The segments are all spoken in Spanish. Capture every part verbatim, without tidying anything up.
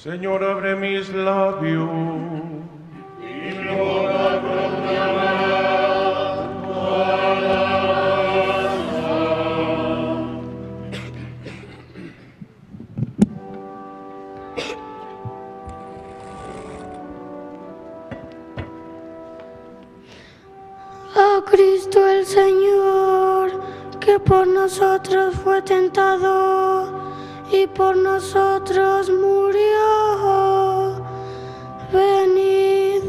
Señor, abre mis labios, y mi boca proclamará tu alabanza. A Cristo el Señor, que por nosotros fue tentado y por nosotros murió. Venid,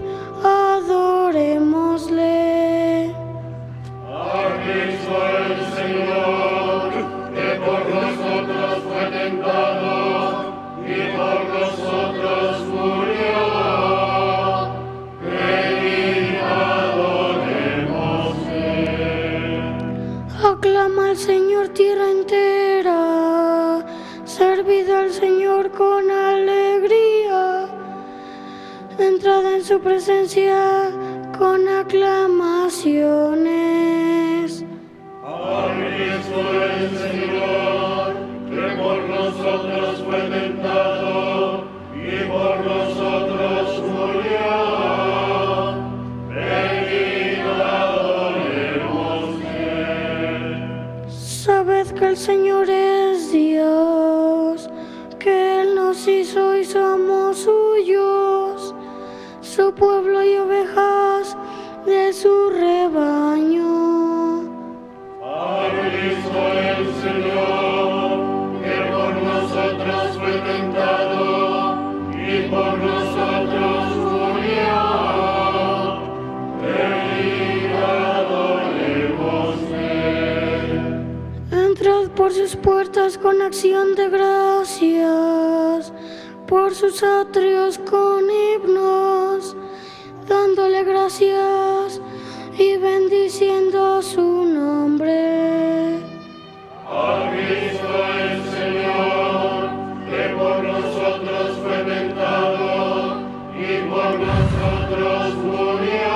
adorémosle. A Cristo el Señor, que por nosotros fue tentado y por nosotros murió. Venid, adorémosle. Aclama al Señor tierra entera, servid al Señor con alegría, entrad en su presencia con aclamaciones. A Cristo el Señor, que por nosotros fue tentado y por nosotros murió. Venid, adorémosle. Sabed que el Señor es Dios, que Él nos hizo y somos suyos, su pueblo y ovejas de su rebaño. A Cristo el Señor, que por nosotros fue tentado y por nosotros murió. Venid, adorémosle. Entrad por sus puertas con acción de gracias, por sus atrios con himnos, dándole gracias y bendiciendo su nombre. A Cristo el Señor, que por nosotros fue tentado y por nosotros murió.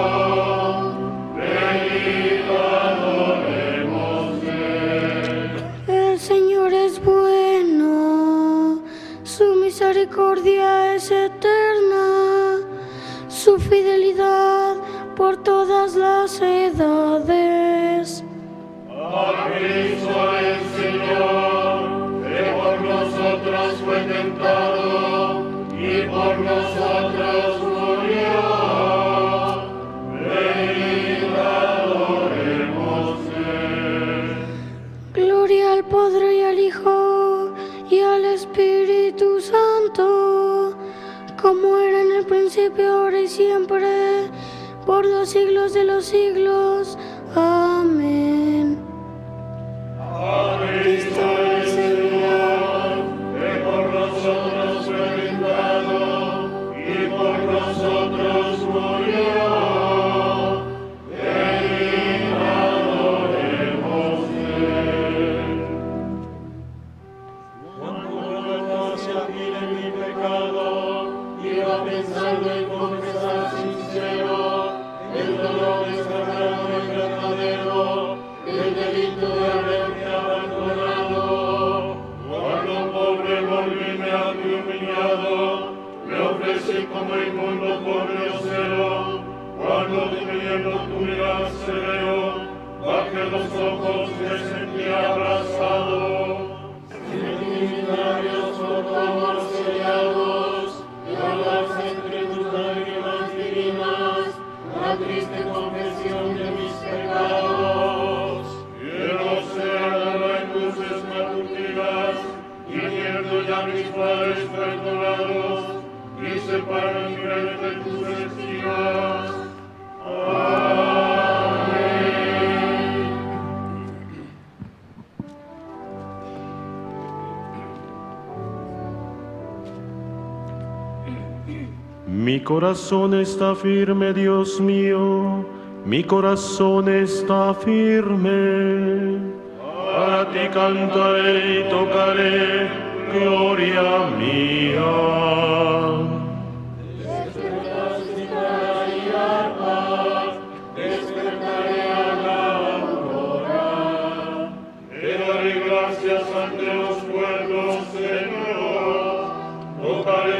Venid, adorémosle. El Señor es bueno, su misericordia es eterna, su fidelidad por todas las edades. A Cristo el Señor, que por nosotros fue tentado y por nosotros murió. Venid, adorémosle. Gloria al Padre y al Hijo y al Espíritu Santo, como era en el principio, ahora y siempre, por los siglos de los siglos. Amén. A Cristo el Señor, que por nosotros fue tentado y por nosotros murió. Venid, adorémosle. Cuando vuelvo hacia ti de mi pecado, iba pensando en confesar sincero el dolor descargado y verdadero, el delito de haberte abandonado. Cuando pobre volvíme a ti humillado, me ofrecí como inmundo por grosero. Cuando teniendo tu mirar severo, bajé los ojos me sentí abrazado. Sentí mis labios por tu amor sellados, y hablarse entre tus lágrimas divinas la triste confesión de mis pecados. Quiero ser alaba en luces matutinas, y pierdo ya mis males perdonados, y separo mi red de tus espinas. Amén. Mi corazón está firme, Dios mío, mi corazón está firme. A ti cantaré y tocaré, gloria mía. Despertaste para y paz, despertaré a la aurora. Te daré gracias ante los pueblos, Señor, tocaré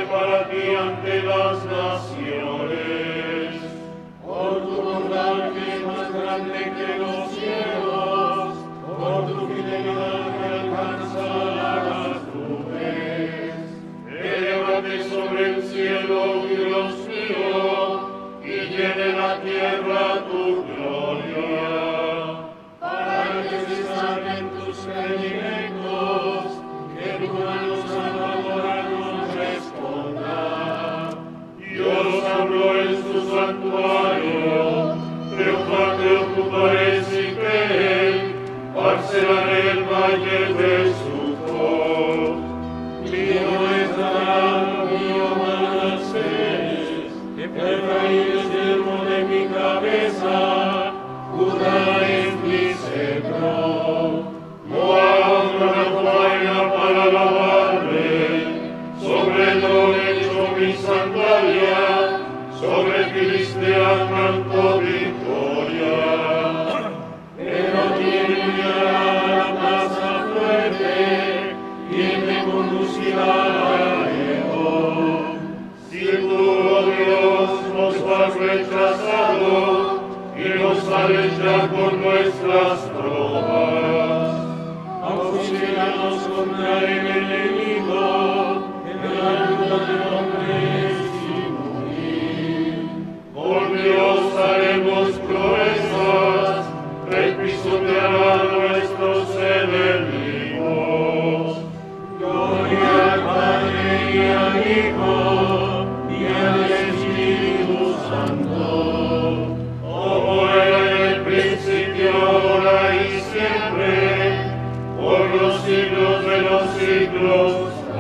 ante las naciones. Por tu bondad que es más grande que los cielos, por tu fidelidad que alcanza las nubes. Elévate sobre el cielo, Dios mío, y llene la tierra tu gloria. Para que se salven tus predilectos, que tu mano salvadora nos responda. Dios habló en su santuario, triunfante ocuparé Siquem, parcelaré el valle de Sucot. Mío es Dan, mío Manasés, Efraín es yermo de mi cabeza, Judá es mi cetro. Moab una vaina para alabarme, sobre el hecho mi sandalia, sobre Filistea canto victoria. Pero quien me hará a la plaza fuerte, quien me conducirá a Edom. Si tú, oh Dios, nos has rechazado y nos sales ya con nuestras tropas, auxílianos contra el enemigo, en la ayuda de hombres sin huir. Por Dios haremos proezas, Él pisoteará nuestros enemigos. Gloria al Padre y al Hijo y al Espíritu Santo, como era en el principio, ahora y siempre, por los siglos de los siglos.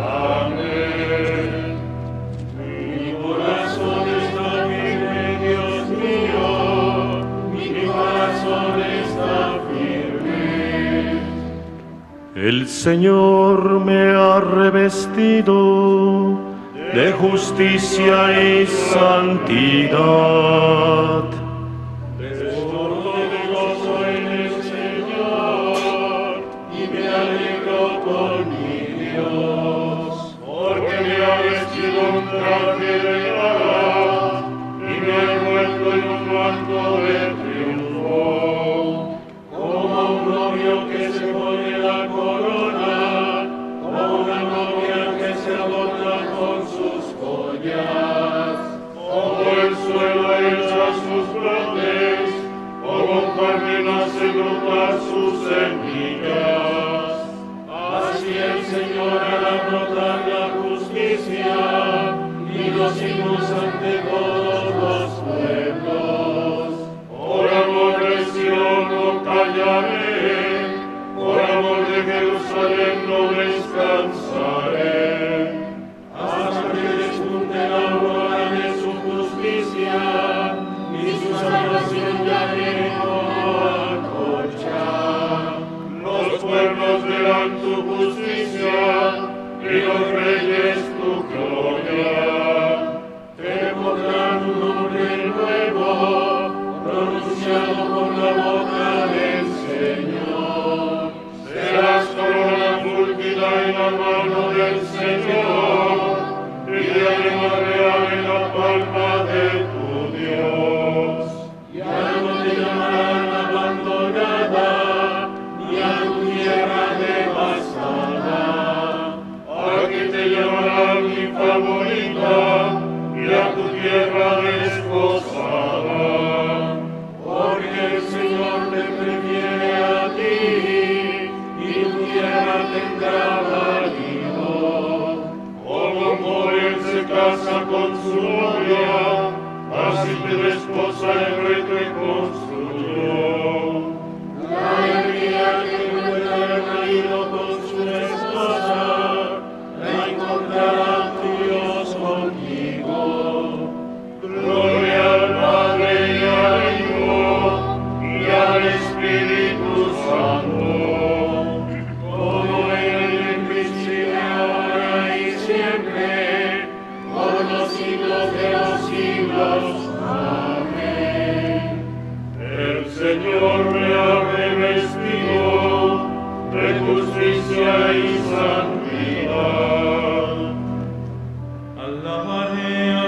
Amén. Mi corazón está firme, Dios mío, mi corazón está firme. El Señor me ha revestido de justicia y santidad. Desbordo de gozo en el Señor y me alegro con mi Dios, porque me ha vestido un traje de gala y me ha envuelto en un manto de triunfo, como un novio que se pone la corona, como una novia que se adorna con sus joyas, como el suelo echa sus brotes, como un jardín hace brotar sus semillas. Así el Señor hará brotar la justicia y los signos ante todos los pueblos. Por amor de Sion no callaré, por amor de Jerusalén no descansaré, hasta que despunte la aurora de su justicia y su salvación llame como antorcha. Los pueblos verán tu justicia y los reyes tu gloria. Te pondrán un nombre nuevo, pronunciado por la boca del Señor. Serás corona fúlgida en la mano del Señor y diadema real en la palma de tu Dios. Ya no te llamarán abandonada, ni a tu tierra devastada. Aquí te llamarán mi favorita y a tu tierra desposada. Porque el Señor te prefiere a ti y tu tierra tendrá marido. Como Morel se casa con su novia, así te desposa el rey que construyó. La alegría que encuentra el marido con su esposa, la encontrará tu Dios contigo. Gloria al Padre y al Hijo y al Espíritu Santo, como era en el principio, ahora y siempre, por los siglos de los siglos. Amén. El Señor me ha revestido de justicia y santidad. Alabaré a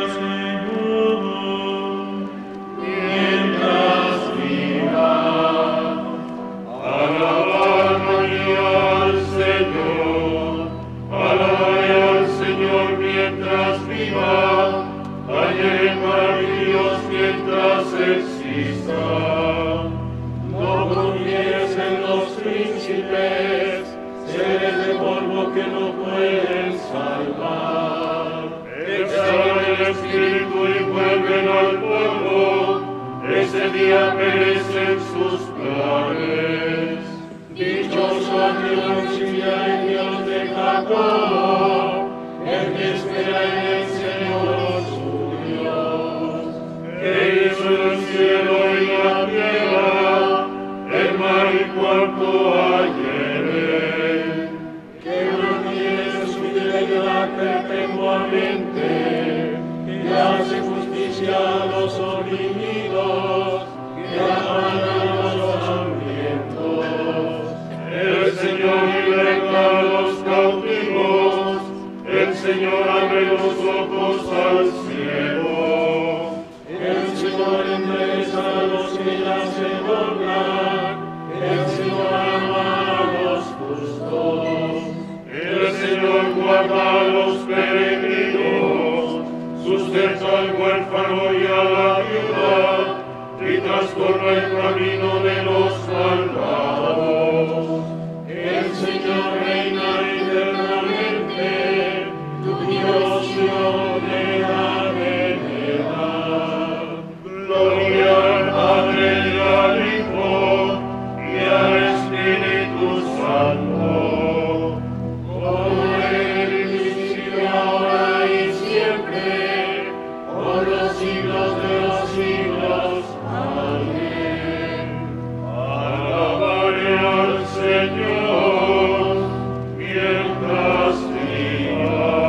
viva, haya maridos mientras exista. No confíes en los príncipes, seres de polvo que no pueden salvar. Exhala el espíritu y vuelven al polvo, ese día perecen sus planes. Dichoso aquel auxiliar en Dios de Jacob, el que espera en el Señor su Dios. Que hizo el cielo y la tierra, el mar y cuanto hay en él. Que mantiene su fidelidad perpetuamente, que hace justicia a los oprimidos, que abanda a los hambrientos. El Señor libera a los cautivos, el Señor abre los ojos al cielo. El Señor endereza a los que ya se doblan, el Señor ama a los justos. El Señor guarda a los peregrinos, sustenta al huérfano y a la viuda, y trastorna el camino de los malvados. El Señor reina eternamente, tu Dios no te da veredad. Gloria al Padre y al Hijo y al Espíritu Santo, como en el principio, ahora y siempre, por los siglos de los siglos. Amén. Alabaré al Señor mientras viva.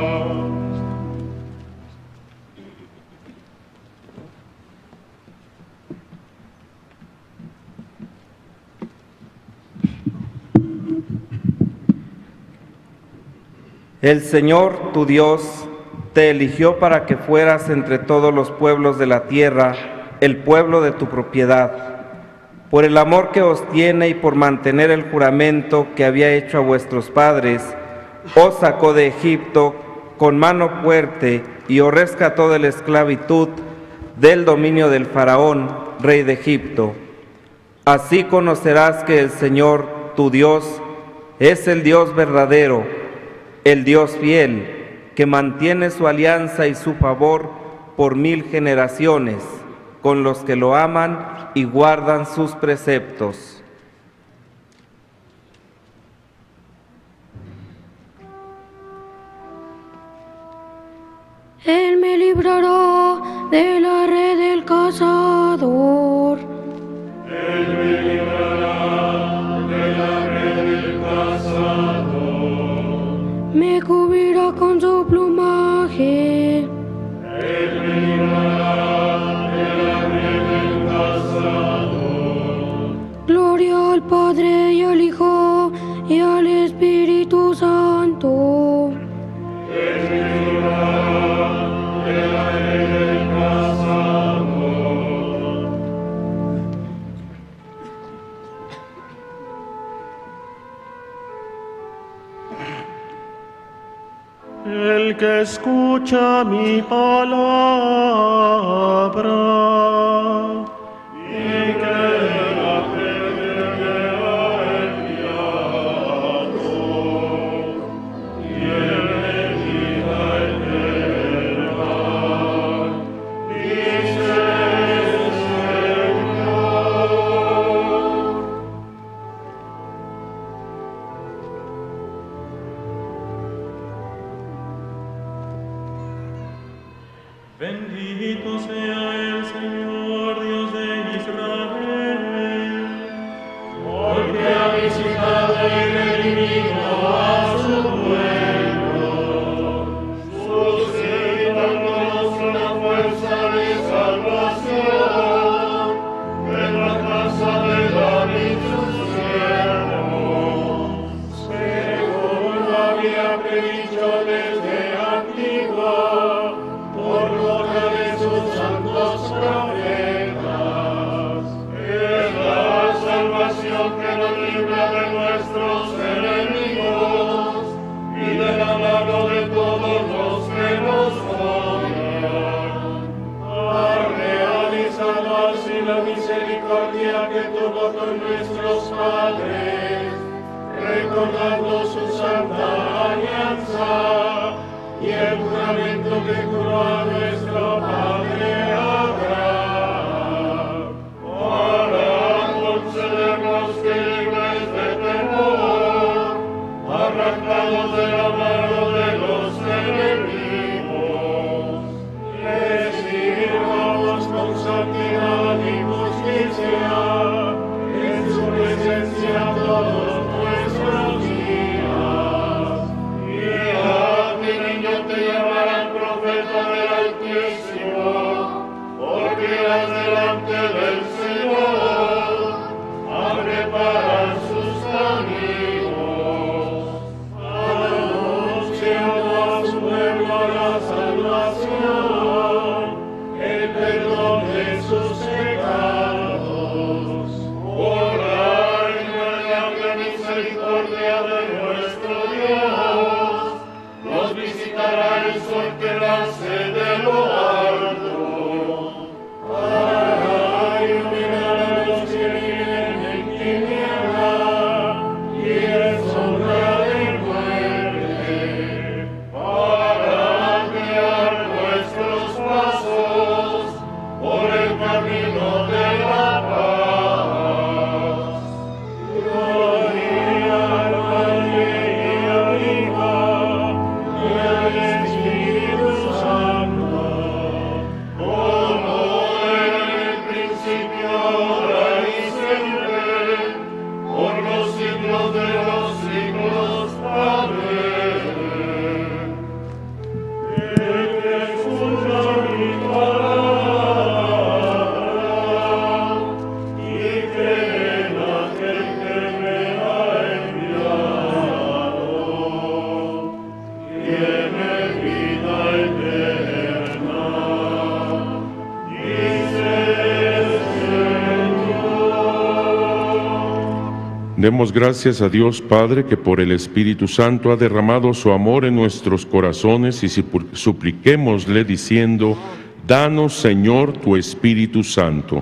El Señor, tu Dios, te eligió para que fueras entre todos los pueblos de la tierra, el pueblo de tu propiedad. Por el amor que os tiene y por mantener el juramento que había hecho a vuestros padres, os sacó de Egipto con mano fuerte y os rescató de la esclavitud del dominio del faraón, rey de Egipto. Así conocerás que el Señor, tu Dios, es el Dios verdadero, el Dios fiel, que mantiene su alianza y su favor por mil generaciones, con los que lo aman y guardan sus preceptos. Él me librará de la red del cazador. Él me librará de la red del cazador. Me cubrirá con su plumaje. Él me librará de la red del cazador. Gloria al Padre y al Hijo y al Espíritu Santo. Él me librará de la red del cazador. El que escucha mi palabra y que la fe ha enviado, tiene vida eterna, dice el Señor. Bendito sea el Señor, Dios de Israel, Porque ha visitado y redimido a su pueblo, suscitándonos una fuerza de salvación en la casa de David su siervo, según lo había predicho desde antiguo, por boca de sus santos juró a nuestro padre Abraham, para concedernos que libres de temor, arrancados de la mano de los enemigos, les sirvamos con santidad y justicia, en su presencia todos nuestros días. Y a ti, niño, te llamarán profeta del Altísimo, porque irás delante del Señor a preparar sus caminos, anunciando a su pueblo la salvación, el perdón de sus pecados, por la entrañable misericordia de nuestro Dios, nos visitará el sol que nace de lo alto, para iluminar a los que viven en tiniebla y en sombra de muerte, para guiar nuestros pasos por el camino de la paz. Gloria al Padre y al Hijo y al Espíritu Santo, como era en el principio, ahora y siempre, por los siglos de los siglos. Amén. El que escucha mi palabra y cree en aquel que me ha enviado, tiene vida eterna. Dice el Señor. Demos gracias a Dios Padre que por el Espíritu Santo ha derramado su amor en nuestros corazones y supliquémosle diciendo: danos, Señor, tu Espíritu Santo.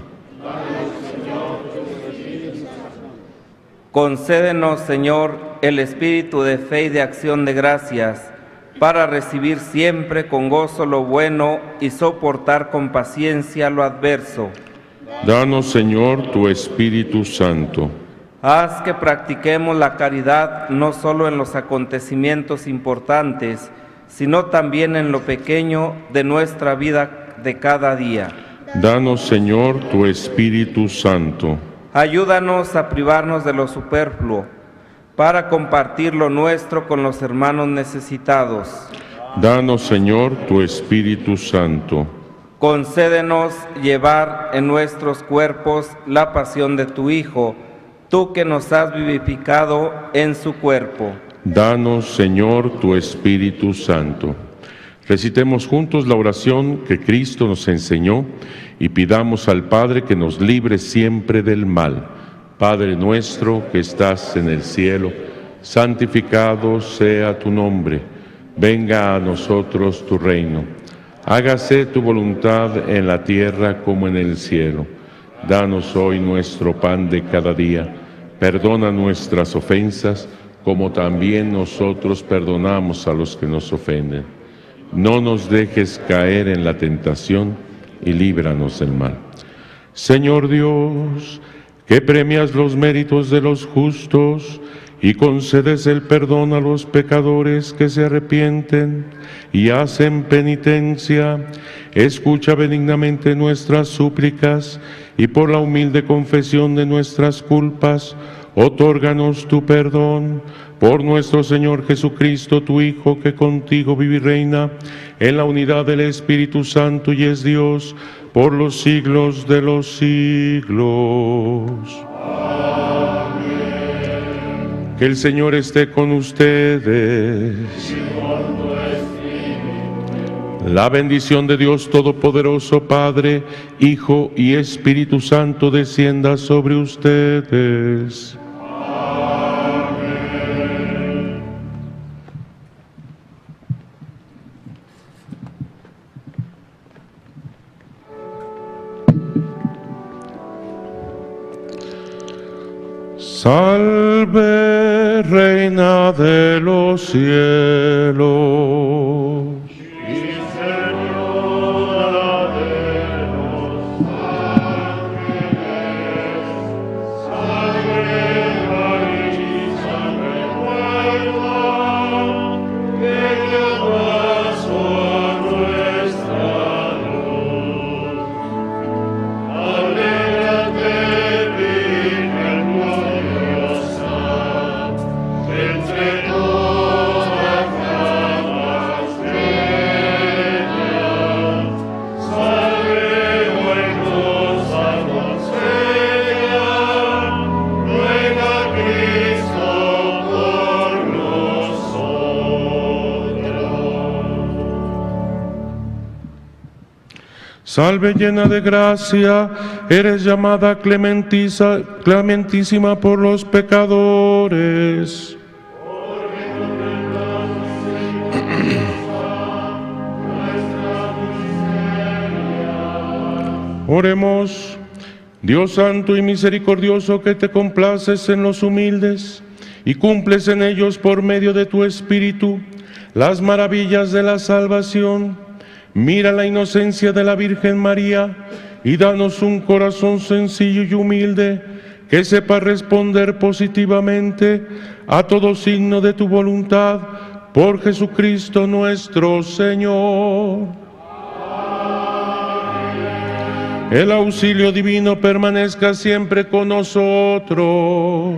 Concédenos, Señor, el espíritu de fe y de acción de gracias, para recibir siempre con gozo lo bueno y soportar con paciencia lo adverso. Danos, Señor, tu Espíritu Santo. Haz que practiquemos la caridad no solo en los acontecimientos importantes, sino también en lo pequeño de nuestra vida de cada día. Danos, Señor, tu Espíritu Santo. Ayúdanos a privarnos de lo superfluo, para compartir lo nuestro con los hermanos necesitados. Danos, Señor, tu Espíritu Santo. Concédenos llevar en nuestros cuerpos la pasión de tu Hijo, tú que nos has vivificado en su cuerpo. Danos, Señor, tu Espíritu Santo. Recitemos juntos la oración que Cristo nos enseñó y pidamos al Padre que nos libre siempre del mal. Padre nuestro que estás en el cielo, santificado sea tu nombre. Venga a nosotros tu reino. Hágase tu voluntad en la tierra como en el cielo. Danos hoy nuestro pan de cada día. Perdona nuestras ofensas, como también nosotros perdonamos a los que nos ofenden. No nos dejes caer en la tentación y líbranos del mal. Señor Dios, que premias los méritos de los justos y concedes el perdón a los pecadores que se arrepienten y hacen penitencia, escucha benignamente nuestras súplicas y por la humilde confesión de nuestras culpas, otórganos tu perdón. Por nuestro Señor Jesucristo, tu Hijo, que contigo vive y reina en la unidad del Espíritu Santo y es Dios por los siglos de los siglos. Amén. Que el Señor esté con ustedes. Y con tu espíritu. La bendición de Dios Todopoderoso, Padre, Hijo y Espíritu Santo, descienda sobre ustedes. Salve, Reina de los cielos. Y Salve llena de gracia, eres llamada clementiza, clementísima por los pecadores. Oremos. Dios santo y misericordioso, que te complaces en los humildes y cumples en ellos por medio de tu Espíritu las maravillas de la salvación, mira la inocencia de la Virgen María y danos un corazón sencillo y humilde que sepa responder positivamente a todo signo de tu voluntad, por Jesucristo nuestro Señor. El auxilio divino permanezca siempre con nosotros.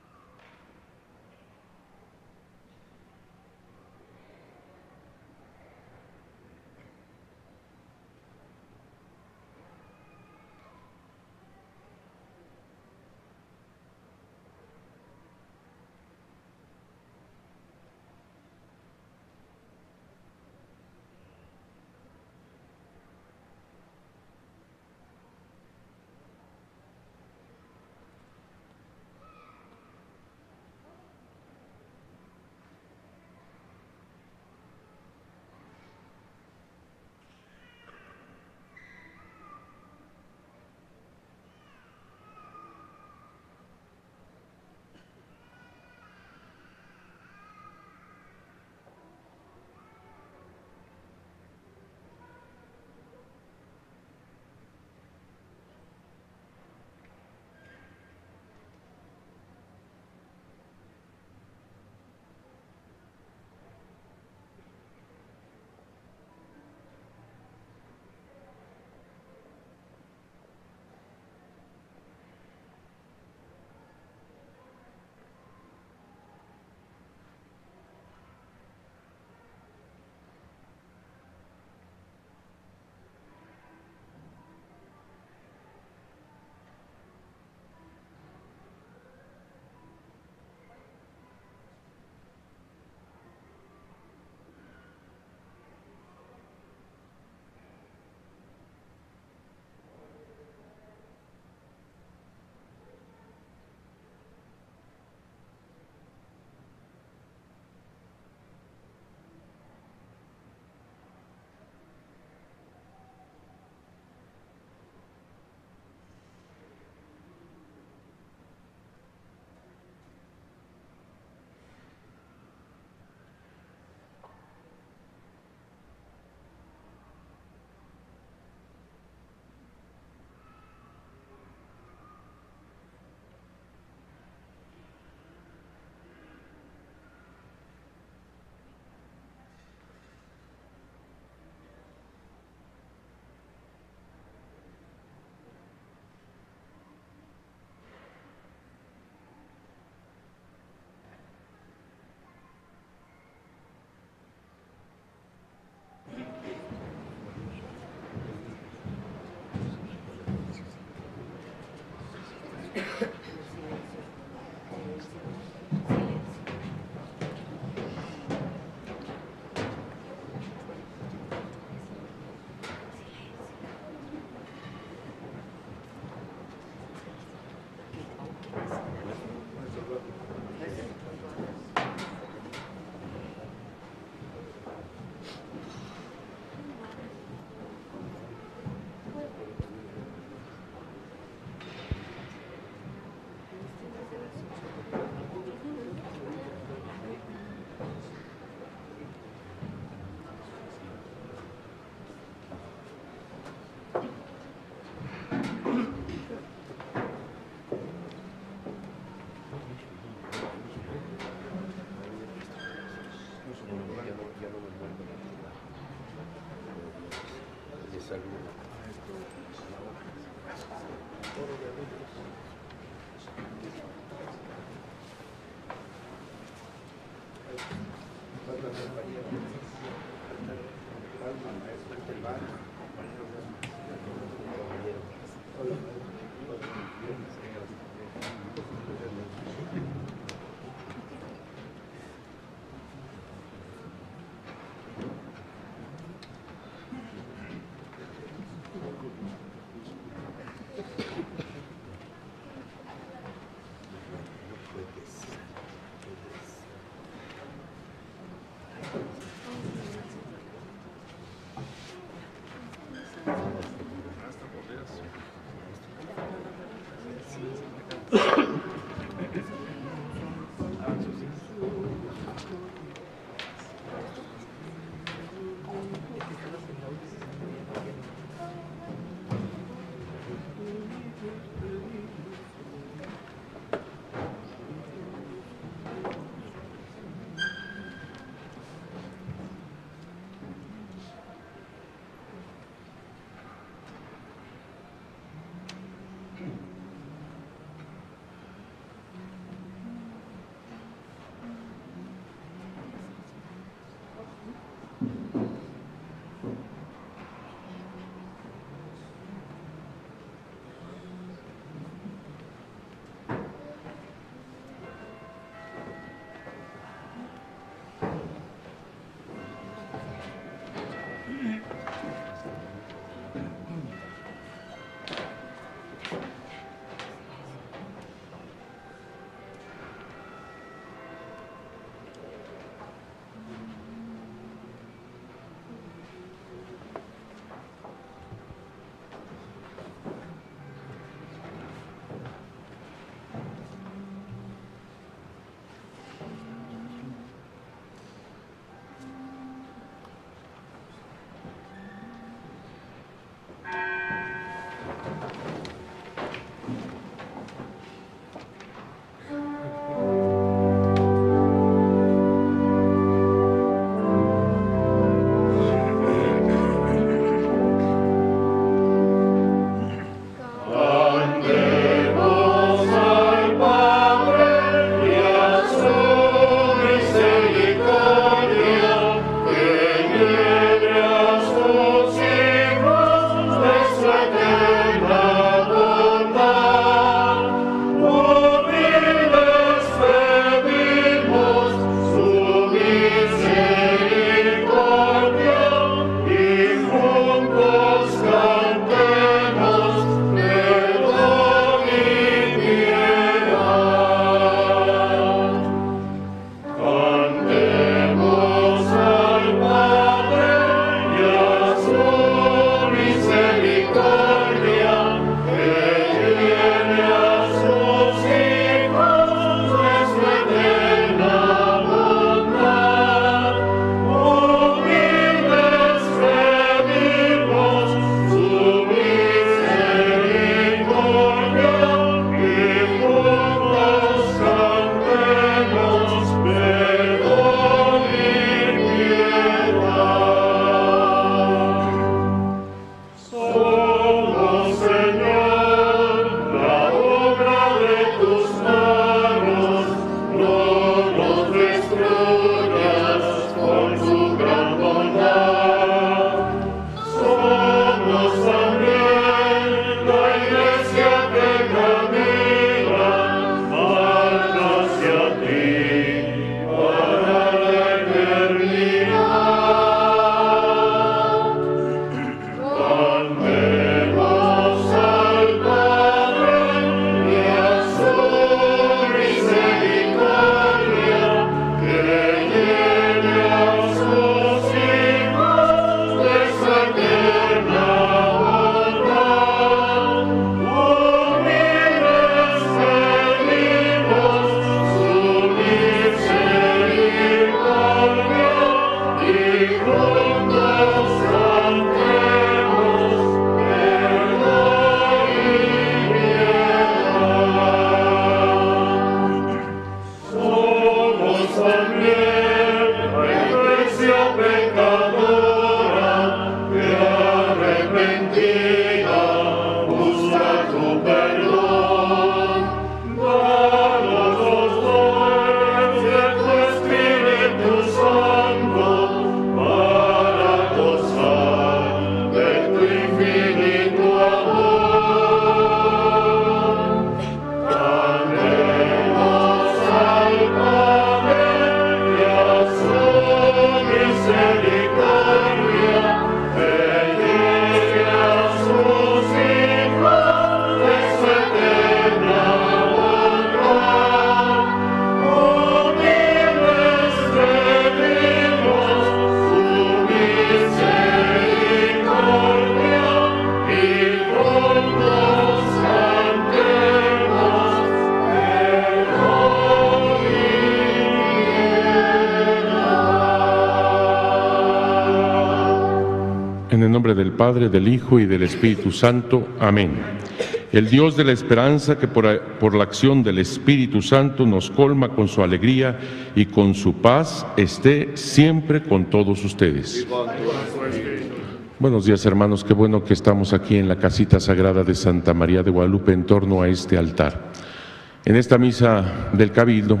Padre, del Hijo y del Espíritu Santo. Amén. El Dios de la esperanza, que por, por la acción del Espíritu Santo nos colma con su alegría y con su paz, esté siempre con todos ustedes. Buenos días, hermanos. Qué bueno que estamos aquí en la casita sagrada de Santa María de Guadalupe en torno a este altar. En esta misa del Cabildo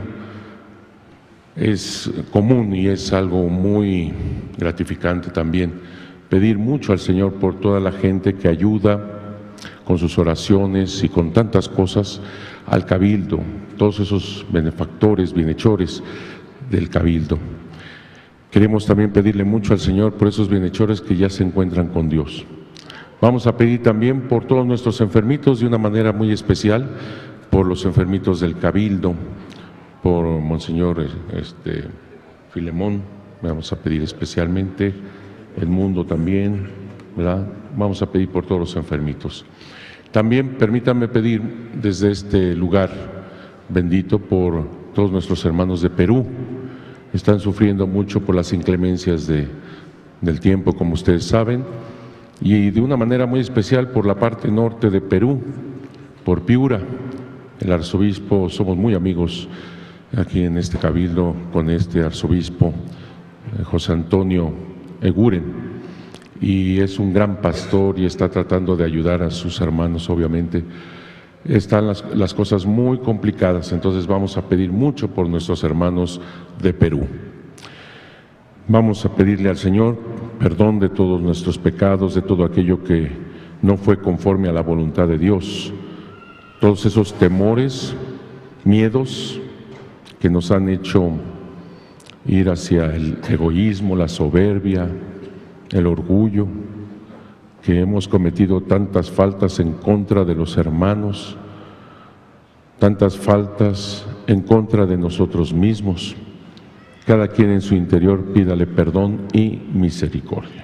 es común y es algo muy gratificante también pedir mucho al Señor por toda la gente que ayuda con sus oraciones y con tantas cosas al Cabildo, todos esos benefactores, bienhechores del Cabildo. Queremos también pedirle mucho al Señor por esos bienhechores que ya se encuentran con Dios. Vamos a pedir también por todos nuestros enfermitos, de una manera muy especial, por los enfermitos del Cabildo, por Monseñor este, Filemón, vamos a pedir especialmente, el mundo también, ¿verdad? Vamos a pedir por todos los enfermitos. También permítanme pedir desde este lugar bendito por todos nuestros hermanos de Perú. Están sufriendo mucho por las inclemencias de, del tiempo, como ustedes saben, y de una manera muy especial por la parte norte de Perú, por Piura. El arzobispo, somos muy amigos aquí en este Cabildo con este arzobispo, José Antonio Eguren, y es un gran pastor y está tratando de ayudar a sus hermanos, obviamente. Están las, las cosas muy complicadas, entonces vamos a pedir mucho por nuestros hermanos de Perú. Vamos a pedirle al Señor perdón de todos nuestros pecados, de todo aquello que no fue conforme a la voluntad de Dios, todos esos temores, miedos que nos han hecho ir hacia el egoísmo, la soberbia, el orgullo, que hemos cometido tantas faltas en contra de los hermanos, tantas faltas en contra de nosotros mismos. Cada quien en su interior pídale perdón y misericordia.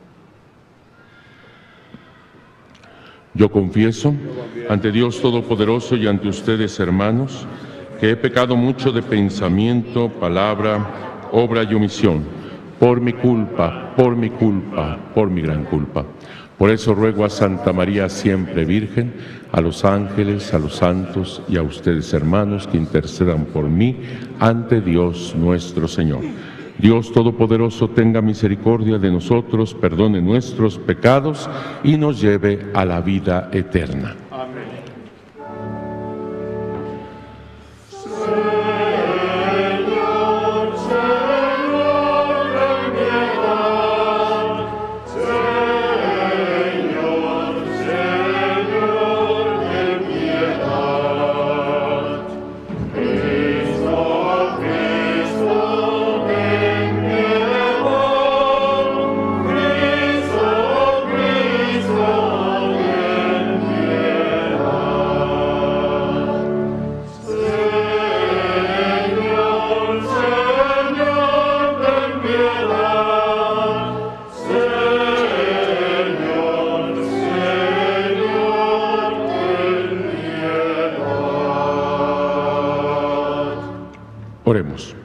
Yo confieso ante Dios Todopoderoso y ante ustedes, hermanos, que he pecado mucho de pensamiento, palabra, obra y omisión, por mi culpa, por mi culpa, por mi gran culpa. Por eso ruego a Santa María siempre Virgen, a los ángeles, a los santos y a ustedes, hermanos, que intercedan por mí ante Dios nuestro Señor. Dios Todopoderoso tenga misericordia de nosotros, perdone nuestros pecados y nos lleve a la vida eterna. Amén. Oremos.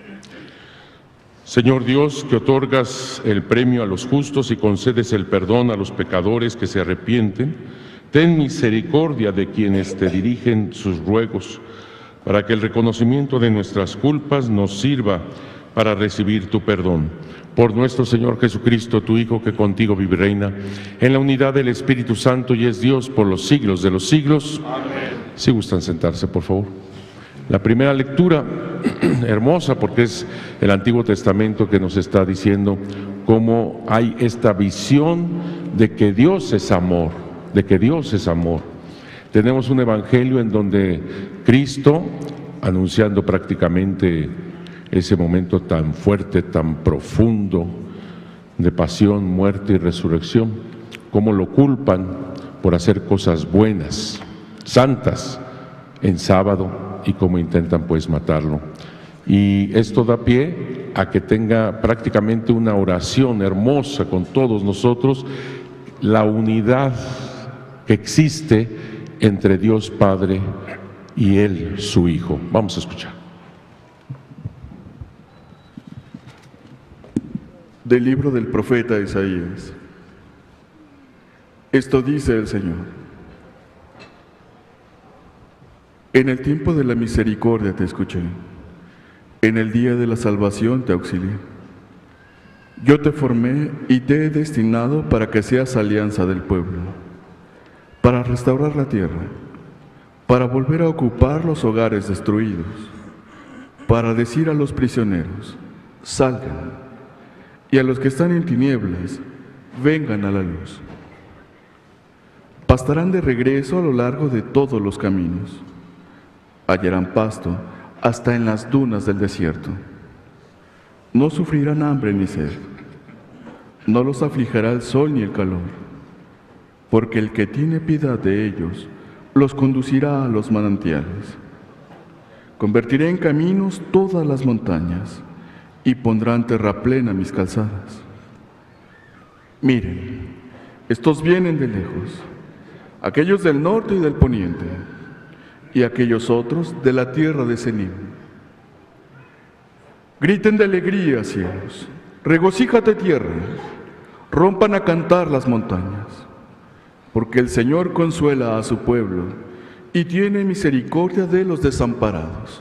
Señor Dios, que otorgas el premio a los justos y concedes el perdón a los pecadores que se arrepienten, ten misericordia de quienes te dirigen sus ruegos, para que el reconocimiento de nuestras culpas nos sirva para recibir tu perdón. Por nuestro Señor Jesucristo, tu Hijo, que contigo vive y reina, en la unidad del Espíritu Santo y es Dios por los siglos de los siglos. Amén. Si gustan sentarse, por favor. La primera lectura, hermosa, porque es el Antiguo Testamento que nos está diciendo cómo hay esta visión de que Dios es amor, de que Dios es amor. Tenemos un evangelio en donde Cristo, anunciando prácticamente ese momento tan fuerte, tan profundo de pasión, muerte y resurrección, cómo lo culpan por hacer cosas buenas, santas, en sábado, y cómo intentan pues matarlo. Y esto da pie a que tenga prácticamente una oración hermosa con todos nosotros, la unidad que existe entre Dios Padre y Él, su Hijo. Vamos a escuchar. Del libro del profeta Isaías. Esto dice el Señor. En el tiempo de la misericordia te escuché, en el día de la salvación te auxilié. Yo te formé y te he destinado para que seas alianza del pueblo, para restaurar la tierra, para volver a ocupar los hogares destruidos, para decir a los prisioneros, salgan, y a los que están en tinieblas, vengan a la luz. Pastarán de regreso a lo largo de todos los caminos, hallarán pasto hasta en las dunas del desierto. No sufrirán hambre ni sed, no los afligirá el sol ni el calor, porque el que tiene piedad de ellos los conducirá a los manantiales. Convertiré en caminos todas las montañas y pondrán terraplén a mis calzadas. Miren, estos vienen de lejos, aquellos del norte y del poniente, y aquellos otros de la tierra de Senim. Griten de alegría, cielos, regocíjate tierra, rompan a cantar las montañas, porque el Señor consuela a su pueblo y tiene misericordia de los desamparados.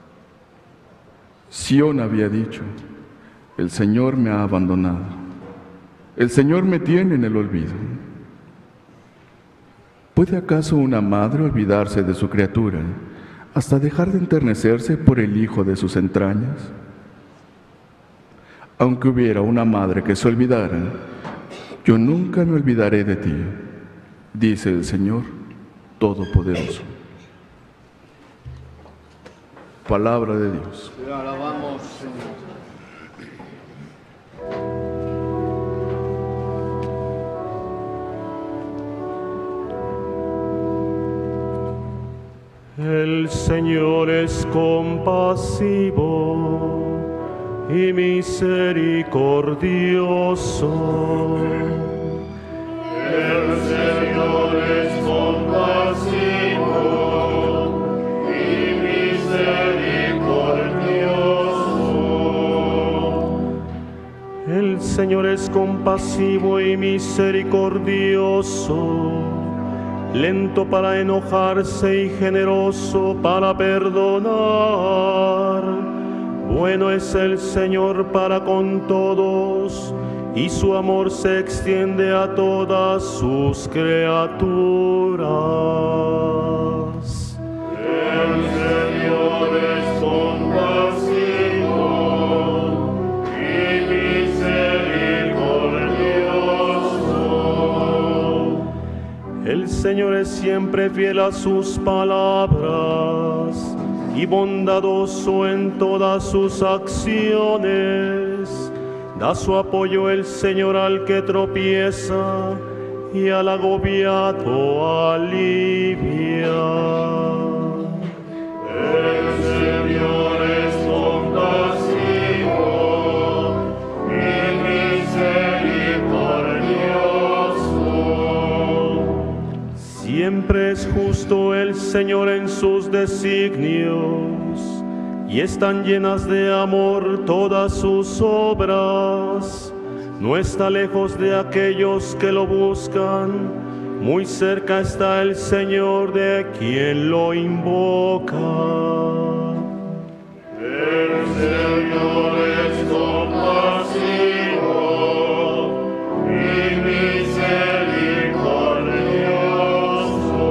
Sión había dicho, el Señor me ha abandonado, el Señor me tiene en el olvido. ¿Puede acaso una madre olvidarse de su criatura hasta dejar de enternecerse por el hijo de sus entrañas? Aunque hubiera una madre que se olvidara, yo nunca me olvidaré de ti, dice el Señor Todopoderoso. Palabra de Dios. Te alabamos, Señor. El Señor es compasivo y misericordioso. El Señor es compasivo y misericordioso. El Señor es compasivo y misericordioso, lento para enojarse y generoso para perdonar. Bueno es el Señor para con todos, y su amor se extiende a todas sus criaturas. El Señor es compasivo y misericordioso. El Señor es siempre fiel a sus palabras y bondadoso en todas sus acciones. Da su apoyo el Señor al que tropieza y al agobiado alivia. El Señor es compasivo y misericordioso. Siempre es justo el Señor en sus designios, y están llenas de amor todas sus obras. No está lejos de aquellos que lo buscan, muy cerca está el Señor de quien lo invoca. El Señor es compasivo y misericordioso.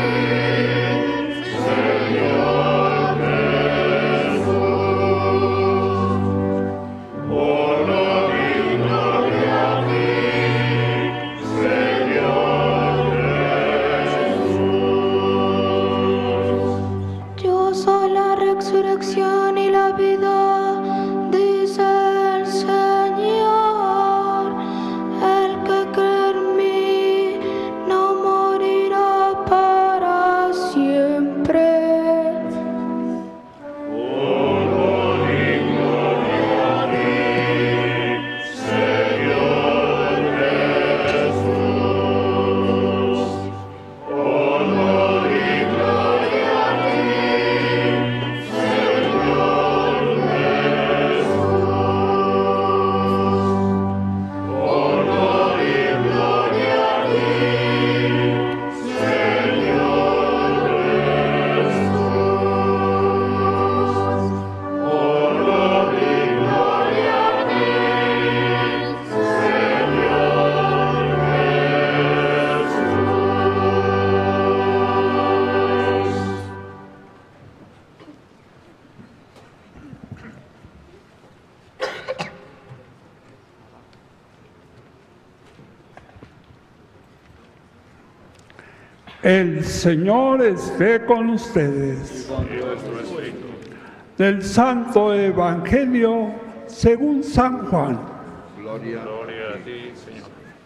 Señor Jesús. El Señor esté con ustedes. Del Santo Evangelio según San Juan. Gloria, Gloria a ti, Señor.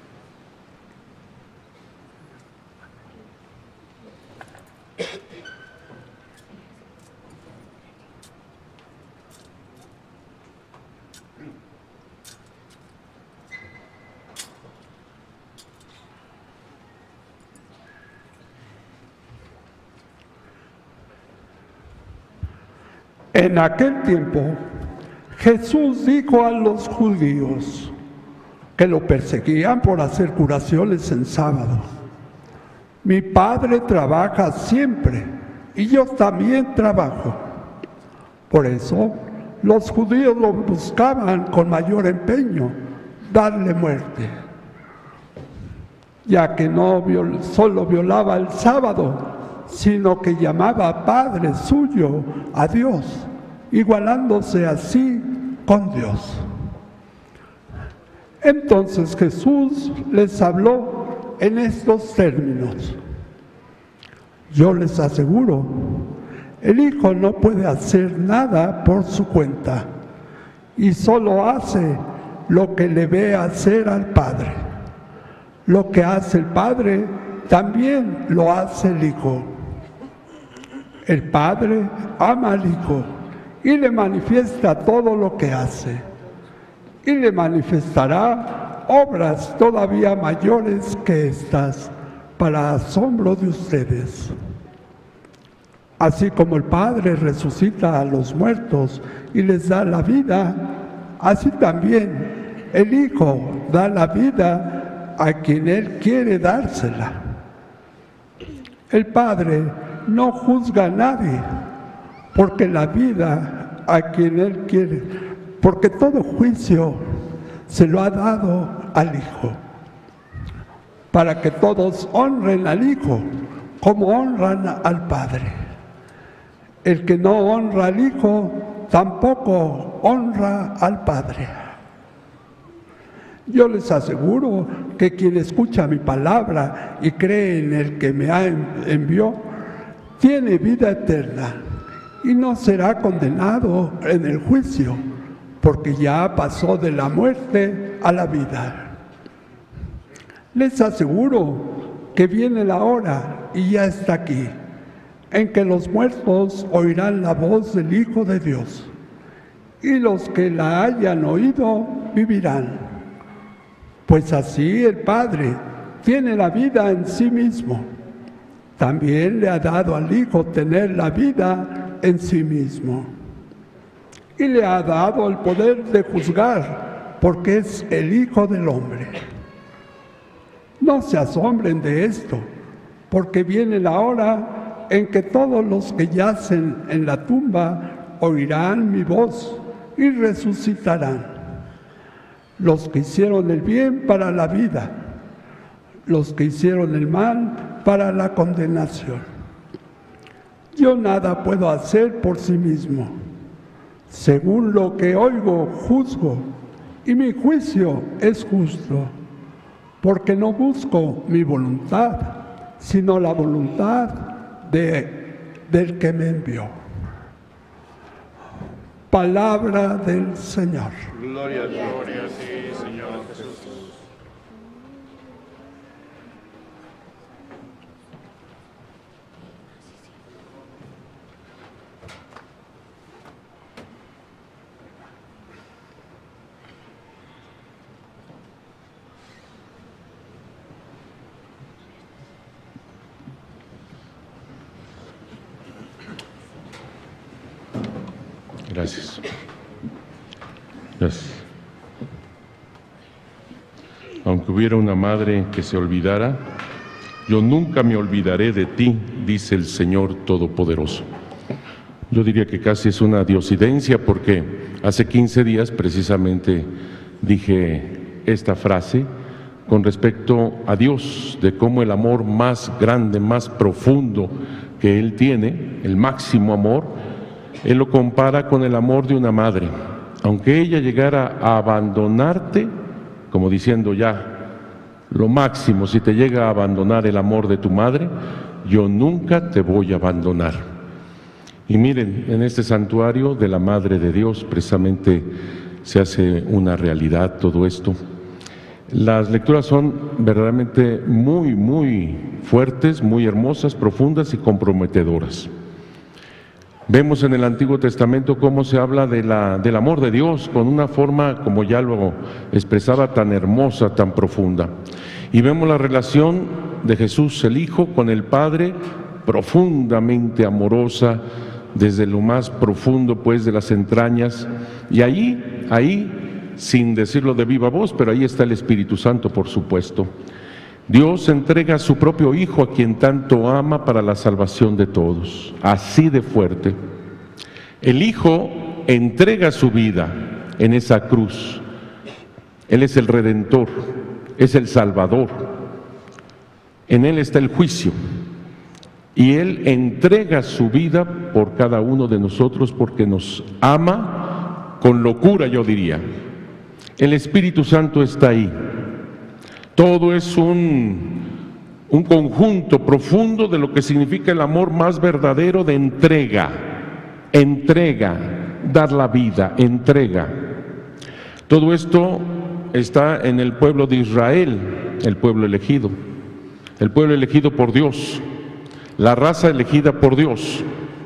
En aquel tiempo, Jesús dijo a los judíos que lo perseguían por hacer curaciones en sábado: mi Padre trabaja siempre y yo también trabajo. Por eso, los judíos lo buscaban con mayor empeño, darle muerte, ya que no viol- solo violaba el sábado, sino que llamaba Padre suyo a Dios, igualándose así con Dios. Entonces Jesús les habló en estos términos: yo les aseguro, el Hijo no puede hacer nada por su cuenta, y solo hace lo que le ve hacer al Padre. Lo que hace el Padre, también lo hace el Hijo. El Padre ama al Hijo y le manifiesta todo lo que hace, y le manifestará obras todavía mayores que estas, para asombro de ustedes. Así como el Padre resucita a los muertos y les da la vida, así también el Hijo da la vida a quien Él quiere dársela. El Padre no juzga a nadie, porque la vida a quien Él quiere, porque todo juicio se lo ha dado al Hijo, para que todos honren al Hijo como honran al Padre. El que no honra al Hijo tampoco honra al Padre. Yo les aseguro que quien escucha mi palabra y cree en el que me envió, tiene vida eterna y no será condenado en el juicio, porque ya pasó de la muerte a la vida. Les aseguro que viene la hora, y ya está aquí, en que los muertos oirán la voz del Hijo de Dios, y los que la hayan oído vivirán. Pues así el Padre tiene la vida en sí mismo. También le ha dado al Hijo tener la vida en sí mismo. Y le ha dado el poder de juzgar, porque es el Hijo del Hombre. No se asombren de esto, porque viene la hora en que todos los que yacen en la tumba oirán mi voz y resucitarán. Los que hicieron el bien para la vida, los que hicieron el mal para la condenación. Yo nada puedo hacer por sí mismo. Según lo que oigo, juzgo, y mi juicio es justo, porque no busco mi voluntad, sino la voluntad de, del que me envió. Palabra del Señor. Gloria a ti, Señor Jesús. Gracias. Gracias. Aunque hubiera una madre que se olvidara, yo nunca me olvidaré de ti, dice el Señor Todopoderoso. Yo diría que casi es una diosidencia, porque hace quince días precisamente dije esta frase con respecto a Dios, de cómo el amor más grande, más profundo que Él tiene, el máximo amor, Él lo compara con el amor de una madre. Aunque ella llegara a abandonarte, como diciendo ya, lo máximo, si te llega a abandonar el amor de tu madre, yo nunca te voy a abandonar. Y miren, en este santuario de la Madre de Dios precisamente se hace una realidad todo esto. Las lecturas son verdaderamente muy, muy fuertes, muy hermosas, profundas y comprometedoras. Vemos en el Antiguo Testamento cómo se habla de la, del amor de Dios con una forma, como ya lo expresaba, tan hermosa, tan profunda. Y vemos la relación de Jesús, el Hijo, con el Padre, profundamente amorosa, desde lo más profundo, pues, de las entrañas. Y ahí, ahí, sin decirlo de viva voz, pero ahí está el Espíritu Santo, por supuesto. Dios entrega a su propio Hijo, a quien tanto ama, para la salvación de todos. Así de fuerte. El Hijo entrega su vida en esa cruz. Él es el Redentor, es el Salvador. En Él está el juicio. Y Él entrega su vida por cada uno de nosotros porque nos ama con locura, yo diría. El Espíritu Santo está ahí. Todo es un, un conjunto profundo de lo que significa el amor más verdadero de entrega. Entrega, dar la vida, entrega. Todo esto está en el pueblo de Israel, el pueblo elegido. El pueblo elegido por Dios, la raza elegida por Dios.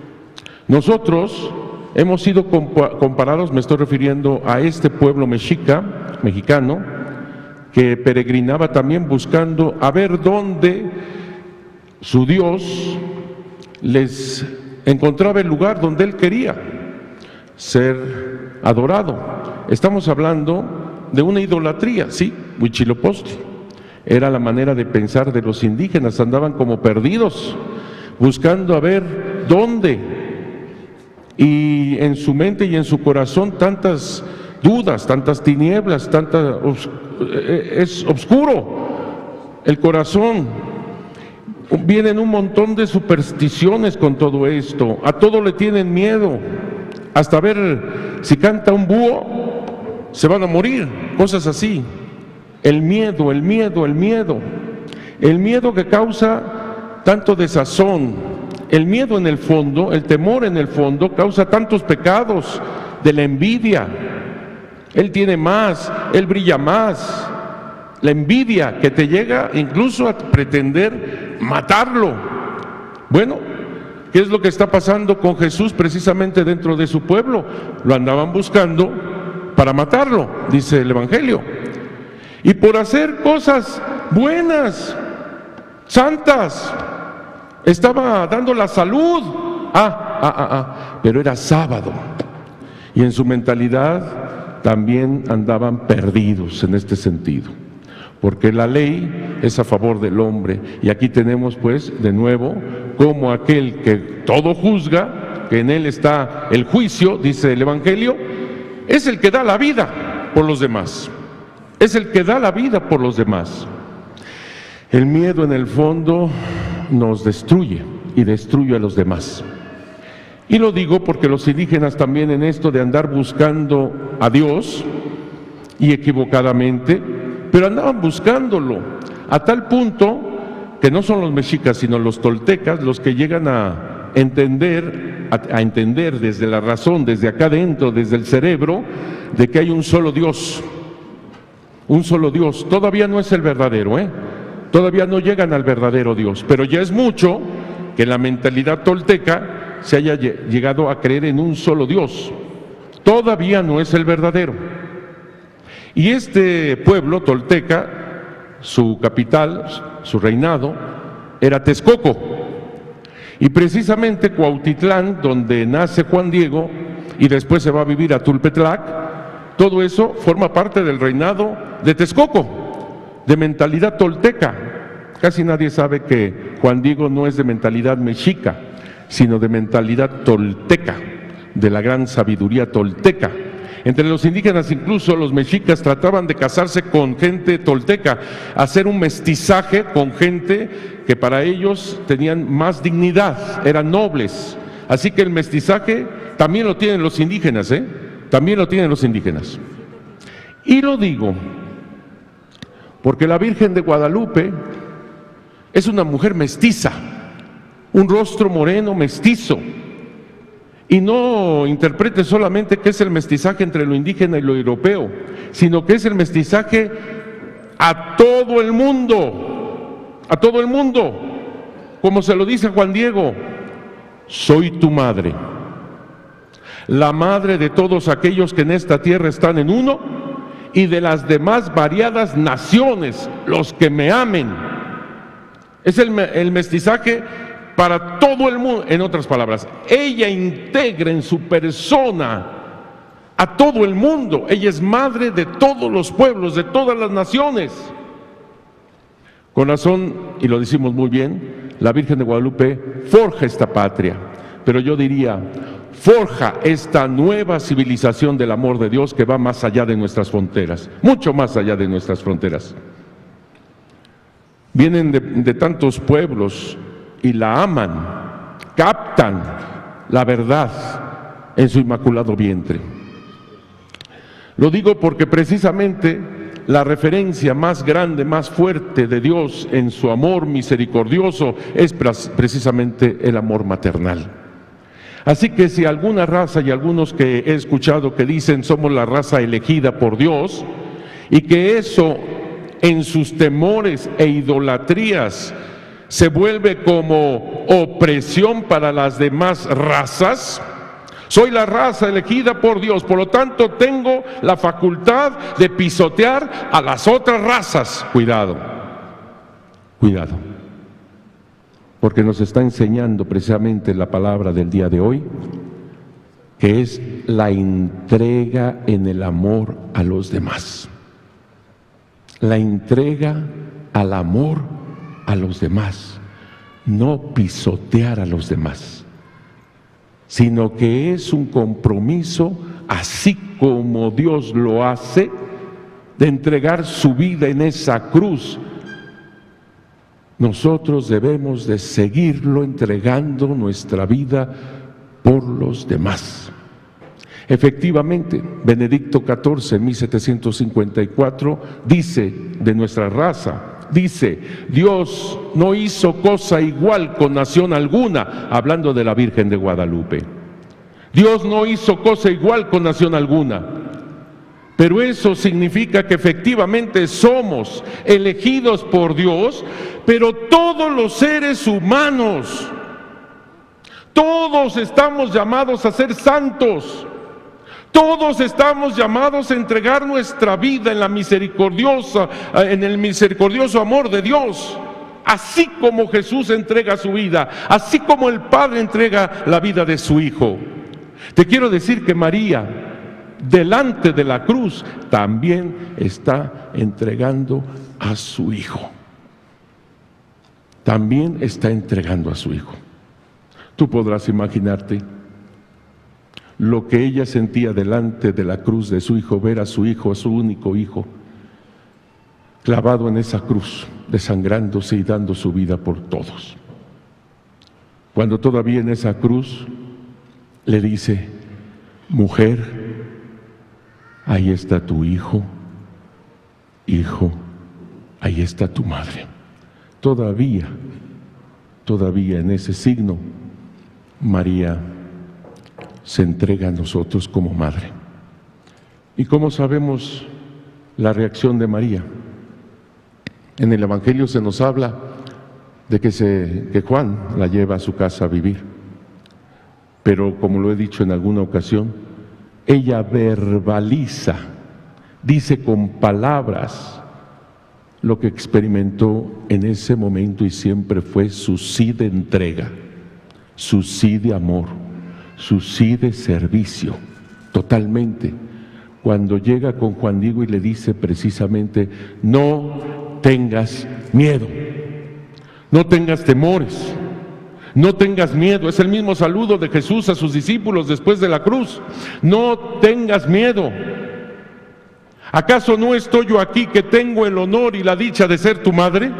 Nosotros hemos sido comparados, me estoy refiriendo a este pueblo mexica, mexicano, que peregrinaba también buscando a ver dónde su Dios les encontraba el lugar donde Él quería ser adorado. Estamos hablando de una idolatría, sí, Huitzilopochtli. Era la manera de pensar de los indígenas, andaban como perdidos, buscando a ver dónde. Y en su mente y en su corazón tantas dudas, tantas tinieblas, tanta, es oscuro el corazón. Vienen un montón de supersticiones con todo esto, a todo le tienen miedo, hasta ver si canta un búho, se van a morir, cosas así. El miedo, el miedo, el miedo, el miedo que causa tanto desazón, el miedo en el fondo, el temor en el fondo causa tantos pecados, de la envidia. Él tiene más, Él brilla más. La envidia que te llega incluso a pretender matarlo. Bueno, ¿qué es lo que está pasando con Jesús precisamente dentro de su pueblo? Lo andaban buscando para matarlo, dice el Evangelio. Y por hacer cosas buenas, santas, estaba dando la salud. Ah, ah, ah, ah, pero era sábado. Y en su mentalidad también andaban perdidos en este sentido, porque la ley es a favor del hombre. Y aquí tenemos pues de nuevo como aquel que todo juzga, que en él está el juicio, dice el Evangelio, es el que da la vida por los demás, es el que da la vida por los demás. El miedo en el fondo nos destruye y destruye a los demás. Y lo digo porque los indígenas también en esto de andar buscando a Dios, y equivocadamente, pero andaban buscándolo, a tal punto que no son los mexicas, sino los toltecas los que llegan a entender, a, a entender desde la razón, desde acá adentro, desde el cerebro, de que hay un solo Dios, un solo Dios. Todavía no es el verdadero, ¿eh? Todavía no llegan al verdadero Dios, pero ya es mucho que la mentalidad tolteca se haya llegado a creer en un solo Dios. Todavía no es el verdadero. Y este pueblo tolteca, su capital, su reinado, era Texcoco. Y precisamente Cuautitlán, donde nace Juan Diego y después se va a vivir a Tulpetlac, todo eso forma parte del reinado de Texcoco, de mentalidad tolteca. Casi nadie sabe que Juan Diego no es de mentalidad mexica, sino de mentalidad tolteca, de la gran sabiduría tolteca. Entre los indígenas, incluso los mexicas trataban de casarse con gente tolteca, hacer un mestizaje con gente que para ellos tenían más dignidad, eran nobles. Así que el mestizaje también lo tienen los indígenas, ¿eh? También lo tienen los indígenas. Y lo digo porque la Virgen de Guadalupe es una mujer mestiza, un rostro moreno, mestizo. Y no interprete solamente que es el mestizaje entre lo indígena y lo europeo, sino que es el mestizaje a todo el mundo, a todo el mundo, como se lo dice Juan Diego: soy tu madre, la madre de todos aquellos que en esta tierra están en uno y de las demás variadas naciones, los que me amen. Es el, el mestizaje para todo el mundo. En otras palabras, ella integra en su persona a todo el mundo. Ella es madre de todos los pueblos, de todas las naciones. Con razón, y lo decimos muy bien, la Virgen de Guadalupe forja esta patria, pero yo diría, forja esta nueva civilización del amor de Dios que va más allá de nuestras fronteras, mucho más allá de nuestras fronteras. Vienen de, de tantos pueblos y la aman, captan la verdad en su inmaculado vientre. Lo digo porque precisamente la referencia más grande, más fuerte de Dios en su amor misericordioso es precisamente el amor maternal. Así que si alguna raza, y algunos que he escuchado que dicen somos la raza elegida por Dios, y que eso en sus temores e idolatrías se vuelve como opresión para las demás razas, soy la raza elegida por Dios, por lo tanto tengo la facultad de pisotear a las otras razas. Cuidado, cuidado, porque nos está enseñando precisamente la palabra del día de hoy, que es la entrega en el amor a los demás. La entrega al amor a los demás, no pisotear a los demás, sino que es un compromiso, así como Dios lo hace, de entregar su vida en esa cruz. Nosotros debemos de seguirlo entregando nuestra vida por los demás. Efectivamente, Benedicto catorce, en mil setecientos cincuenta y cuatro, dice de nuestra raza, dice, Dios no hizo cosa igual con nación alguna, hablando de la Virgen de Guadalupe. Dios no hizo cosa igual con nación alguna, pero eso significa que efectivamente somos elegidos por Dios, pero todos los seres humanos, todos estamos llamados a ser santos. Todos estamos llamados a entregar nuestra vida en la misericordiosa, en el misericordioso amor de Dios, así como Jesús entrega su vida, así como el Padre entrega la vida de su Hijo. Te quiero decir que María, delante de la cruz, también está entregando a su Hijo. También está entregando a su Hijo. Tú podrás imaginarte lo que ella sentía delante de la cruz de su Hijo, ver a su Hijo, a su único Hijo, clavado en esa cruz, desangrándose y dando su vida por todos. Cuando todavía en esa cruz le dice, mujer, ahí está tu hijo, hijo, ahí está tu madre. Todavía, todavía en ese signo, María se entrega a nosotros como madre. ¿Y cómo sabemos la reacción de María? En el Evangelio se nos habla de que, se, que Juan la lleva a su casa a vivir, pero como lo he dicho en alguna ocasión, ella verbaliza, dice con palabras lo que experimentó en ese momento y siempre fue su sí de entrega, su sí de amor, su sí de servicio, totalmente. Cuando llega con Juan Diego y le dice precisamente, no tengas miedo, no tengas temores, no tengas miedo. Es el mismo saludo de Jesús a sus discípulos después de la cruz. No tengas miedo. ¿Acaso no estoy yo aquí que tengo el honor y la dicha de ser tu madre?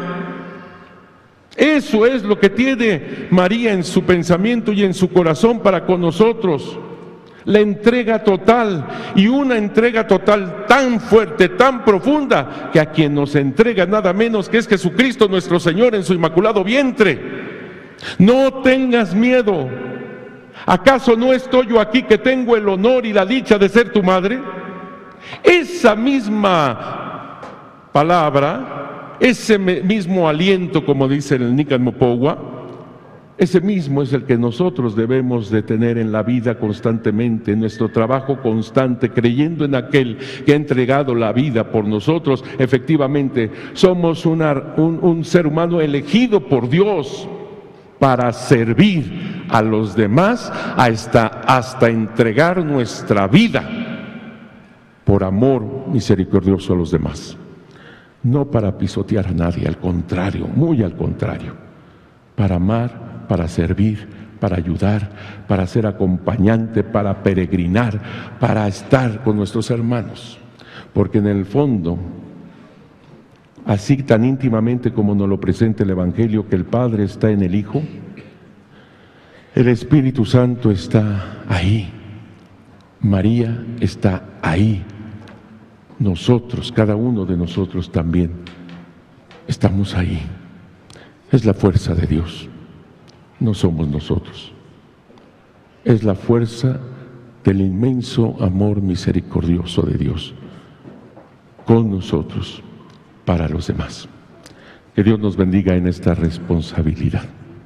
Eso es lo que tiene María en su pensamiento y en su corazón para con nosotros. La entrega total, y una entrega total tan fuerte, tan profunda, que a quien nos entrega nada menos que es Jesucristo nuestro Señor en su inmaculado vientre. No tengas miedo. ¿Acaso no estoy yo aquí que tengo el honor y la dicha de ser tu madre? Esa misma palabra, ese mismo aliento, como dice el Nican Mopowa, ese mismo es el que nosotros debemos de tener en la vida constantemente, en nuestro trabajo constante, creyendo en aquel que ha entregado la vida por nosotros. Efectivamente, somos una, un, un ser humano elegido por Dios para servir a los demás hasta, hasta entregar nuestra vida por amor misericordioso a los demás. No para pisotear a nadie, al contrario, muy al contrario, para amar, para servir, para ayudar, para ser acompañante, para peregrinar, para estar con nuestros hermanos. Porque en el fondo, así tan íntimamente como nos lo presenta el Evangelio, que el Padre está en el Hijo, el Espíritu Santo está ahí, María está ahí, nosotros, cada uno de nosotros también, estamos ahí. Es la fuerza de Dios. No somos nosotros, es la fuerza del inmenso amor misericordioso de Dios con nosotros, para los demás. Que Dios nos bendiga en esta responsabilidad.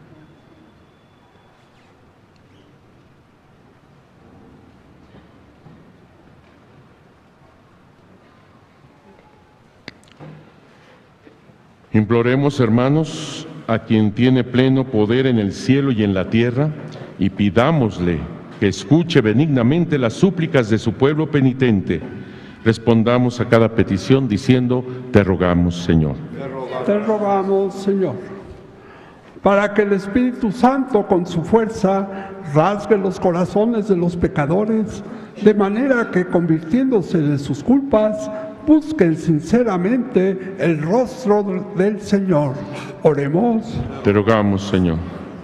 Imploremos, hermanos, a quien tiene pleno poder en el cielo y en la tierra, y pidámosle que escuche benignamente las súplicas de su pueblo penitente. Respondamos a cada petición diciendo: te rogamos, Señor. Te rogamos, Señor, para que el Espíritu Santo con su fuerza rasgue los corazones de los pecadores, de manera que, convirtiéndose de sus culpas, busquen sinceramente el rostro del Señor. Oremos. Te rogamos, Señor.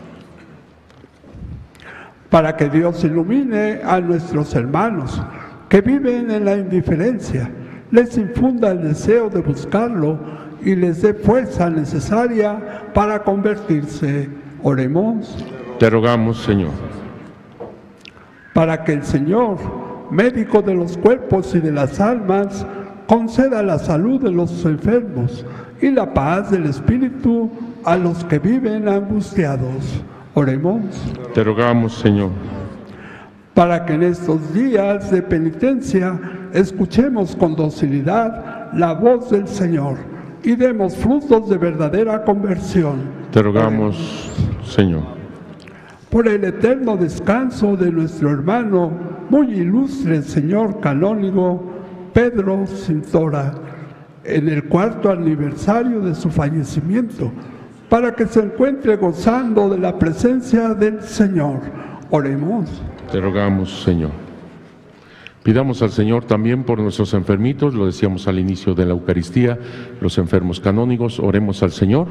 Para que Dios ilumine a nuestros hermanos que viven en la indiferencia, les infunda el deseo de buscarlo y les dé fuerza necesaria para convertirse. Oremos. Te rogamos, Señor. Para que el Señor, médico de los cuerpos y de las almas, conceda la salud de los enfermos y la paz del espíritu a los que viven angustiados. Oremos. Te rogamos, Señor. Para que en estos días de penitencia escuchemos con docilidad la voz del Señor y demos frutos de verdadera conversión. Te rogamos, Oremos. Señor. Por el eterno descanso de nuestro hermano, muy ilustre señor canónigo Pedro Cintora, en el cuarto aniversario de su fallecimiento, para que se encuentre gozando de la presencia del Señor. Oremos. Te rogamos, Señor. Pidamos al Señor también por nuestros enfermitos, lo decíamos al inicio de la Eucaristía, los enfermos canónigos. Oremos al Señor.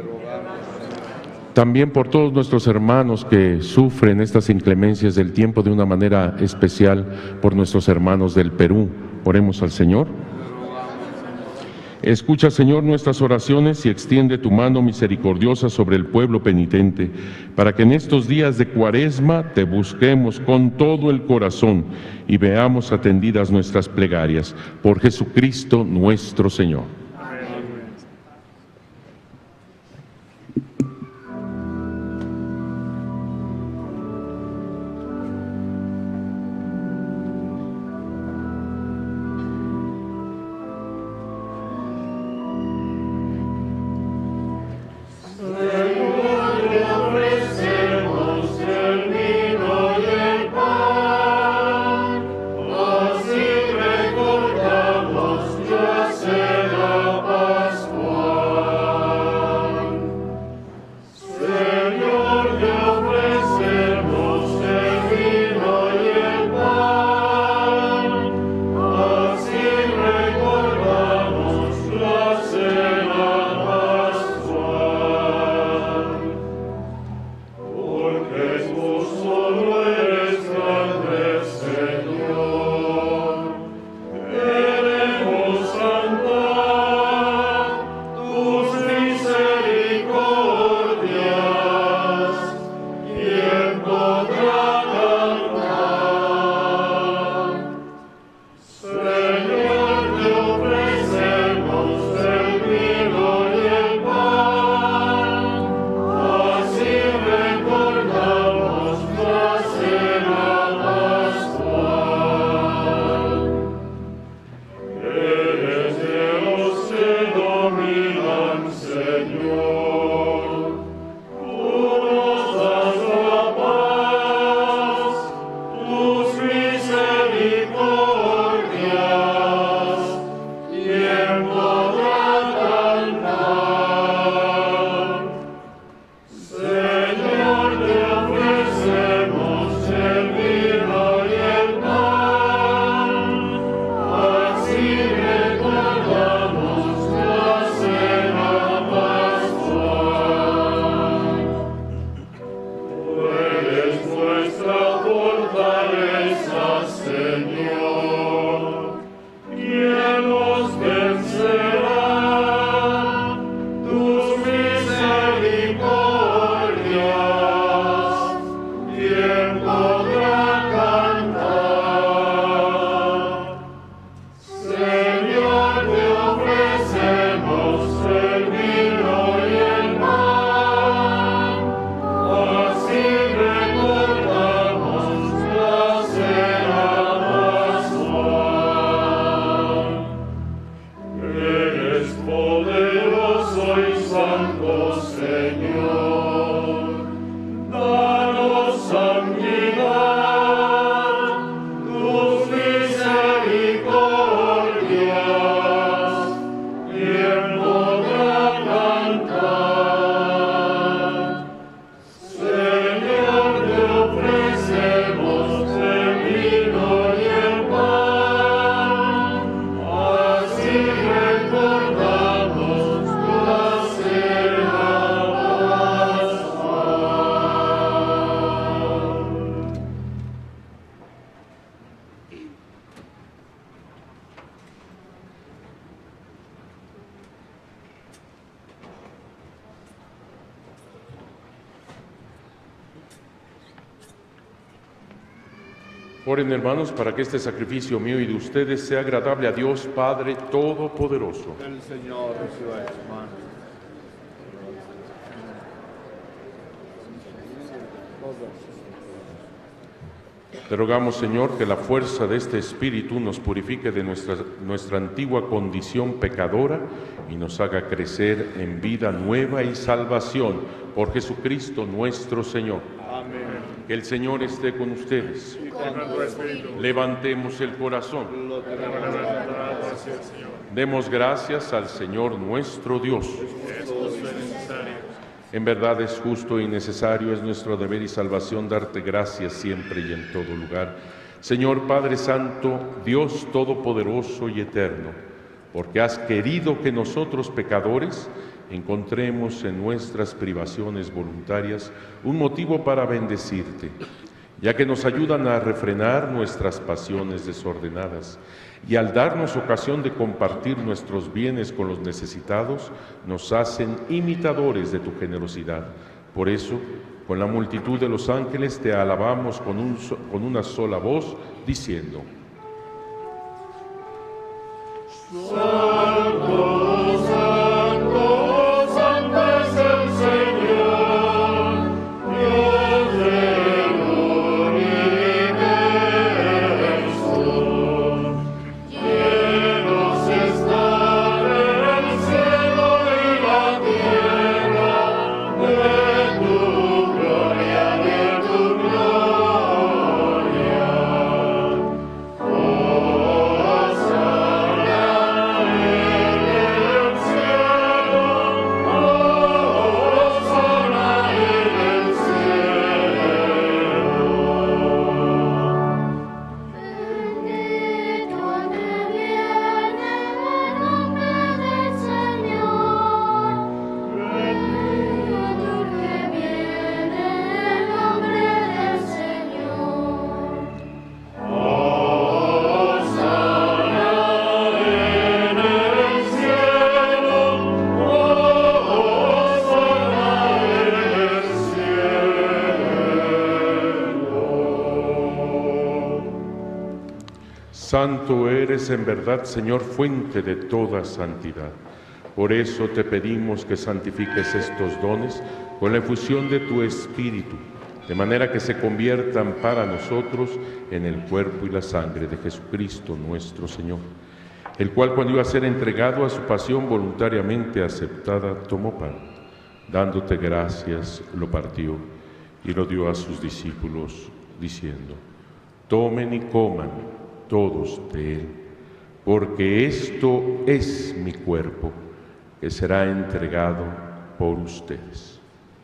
También por todos nuestros hermanos que sufren estas inclemencias del tiempo, de una manera especial por nuestros hermanos del Perú. Oremos al Señor. Escucha, Señor, nuestras oraciones y extiende tu mano misericordiosa sobre el pueblo penitente, para que en estos días de Cuaresma te busquemos con todo el corazón y veamos atendidas nuestras plegarias. Por Jesucristo nuestro Señor. Así recordamos tu Oren, hermanos, para que este sacrificio mío y de ustedes sea agradable a Dios Padre Todopoderoso. El Señor reciba de tus manos. Te rogamos, Señor, que la fuerza de este Espíritu nos purifique de nuestra, nuestra antigua condición pecadora y nos haga crecer en vida nueva y salvación por Jesucristo nuestro Señor. Amén. Que el Señor esté con ustedes. Y con tu espíritu. Levantemos el corazón. Lo tenemos levantado hacia el Señor. Demos gracias al Señor nuestro Dios. En verdad es justo y necesario, es nuestro deber y salvación darte gracias siempre y en todo lugar. Señor Padre Santo, Dios Todopoderoso y Eterno, porque has querido que nosotros pecadores encontremos en nuestras privaciones voluntarias un motivo para bendecirte, ya que nos ayudan a refrenar nuestras pasiones desordenadas y al darnos ocasión de compartir nuestros bienes con los necesitados, nos hacen imitadores de tu generosidad. Por eso, con la multitud de los ángeles te alabamos con, un, con una sola voz, diciendo: Santo, Santo, Santo es el Señor, Dios del universo. Llenos están el cielo y la tierra de tu gloria, de tu gloria. Hosana en el cielo, hosana en el cielo. Bendito el que viene en nombre del Señor. Bendito el que viene en nombre del Señor. Hosana en el cielo, hosana en el cielo. Santo eres en verdad, Señor, fuente de toda santidad. Por eso te pedimos que santifiques estos dones con la efusión de tu Espíritu, de manera que se conviertan para nosotros en el cuerpo y la sangre de Jesucristo nuestro Señor, el cual, cuando iba a ser entregado a su pasión voluntariamente aceptada, tomó pan, dándote gracias, lo partió y lo dio a sus discípulos, diciendo: tomen y coman todos de él, porque esto es mi cuerpo, que será entregado por ustedes.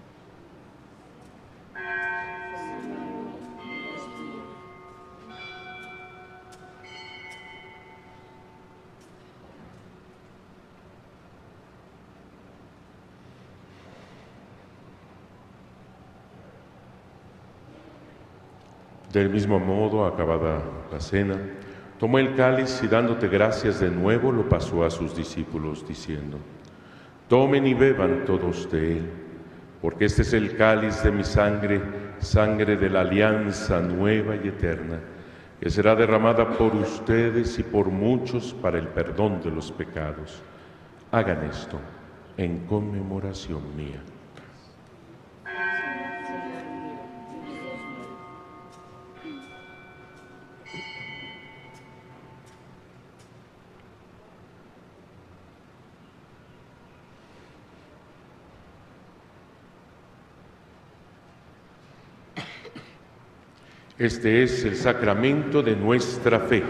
Del mismo modo, acabada la cena, tomó el cáliz y, dándote gracias de nuevo, lo pasó a sus discípulos, diciendo: tomen y beban todos de él, porque este es el cáliz de mi sangre, sangre de la alianza nueva y eterna, que será derramada por ustedes y por muchos para el perdón de los pecados. Hagan esto en conmemoración mía. Este es el sacramento de nuestra fe.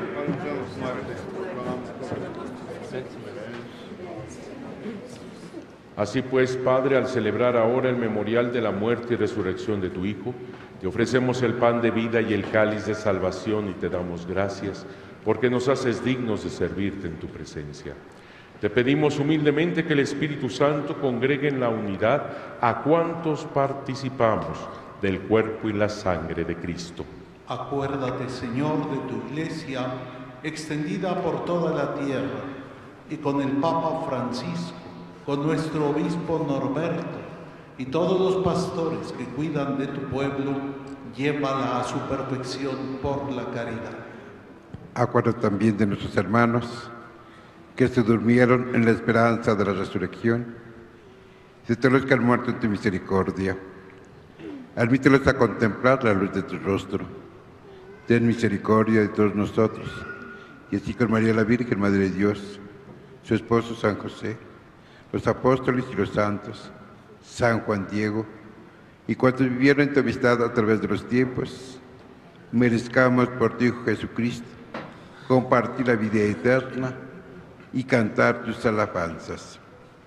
Así pues, Padre, al celebrar ahora el memorial de la muerte y resurrección de tu Hijo, te ofrecemos el pan de vida y el cáliz de salvación y te damos gracias porque nos haces dignos de servirte en tu presencia. Te pedimos humildemente que el Espíritu Santo congregue en la unidad a cuantos participamos del cuerpo y la sangre de Cristo. Acuérdate, Señor, de tu Iglesia, extendida por toda la tierra, y con el Papa Francisco, con nuestro Obispo Norberto, y todos los pastores que cuidan de tu pueblo, llévala a su perfección por la caridad. Acuérdate también de nuestros hermanos que se durmieron en la esperanza de la resurrección, de todos los que han muerto en tu misericordia. Admítelos a contemplar la luz de tu rostro. Ten misericordia de todos nosotros, y así con María la Virgen, Madre de Dios, su esposo San José, los apóstoles y los santos, San Juan Diego, y cuantos vivieron en tu amistad a través de los tiempos, merezcamos por tu Hijo Jesucristo compartir la vida eterna y cantar tus alabanzas.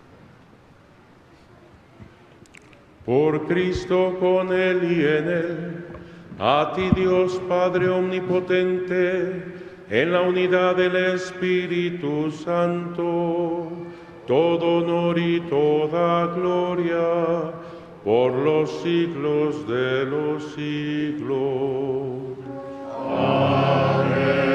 Por Cristo, con Él y en Él, a ti Dios Padre Omnipotente, en la unidad del Espíritu Santo, todo honor y toda gloria, por los siglos de los siglos. Amén.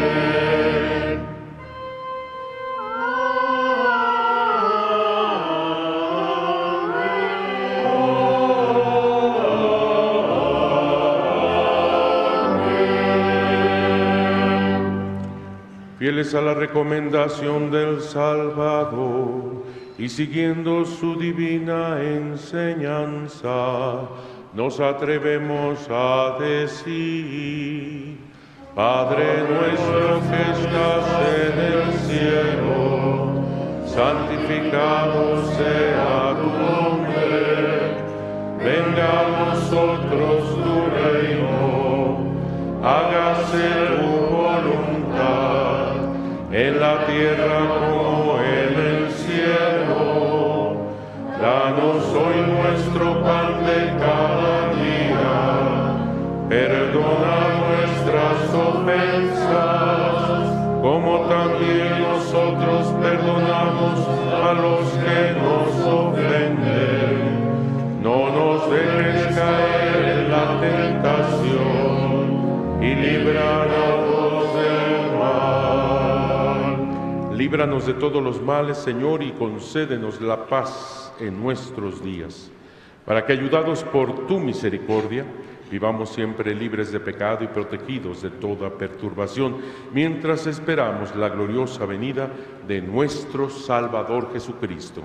Fieles a la recomendación del Salvador y siguiendo su divina enseñanza, nos atrevemos a decir: Padre nuestro que estás en el cielo, santificado sea tu nombre, venga a nosotros tu reino, hágase tu voluntad, en la tierra como en el cielo. Danos hoy nuestro pan de cada día, perdona nuestras ofensas, como también nosotros perdonamos a los que nos ofenden. No nos dejes caer en la tentación y líbranos del mal. Líbranos de todos los males, Señor, y concédenos la paz en nuestros días, para que, ayudados por tu misericordia, vivamos siempre libres de pecado y protegidos de toda perturbación, mientras esperamos la gloriosa venida de nuestro Salvador Jesucristo.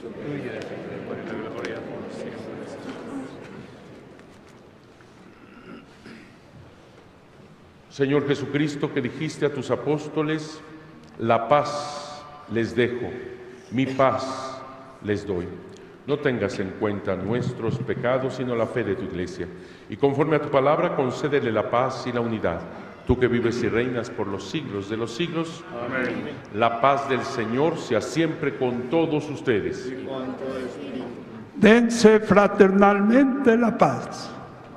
Señor Jesucristo, que dijiste a tus apóstoles: la paz les dejo, mi paz les doy. No tengas en cuenta nuestros pecados, sino la fe de tu Iglesia. Y conforme a tu palabra, concédele la paz y la unidad. Tú que vives y reinas por los siglos de los siglos. Amén. La paz del Señor sea siempre con todos ustedes. Dense fraternalmente la paz.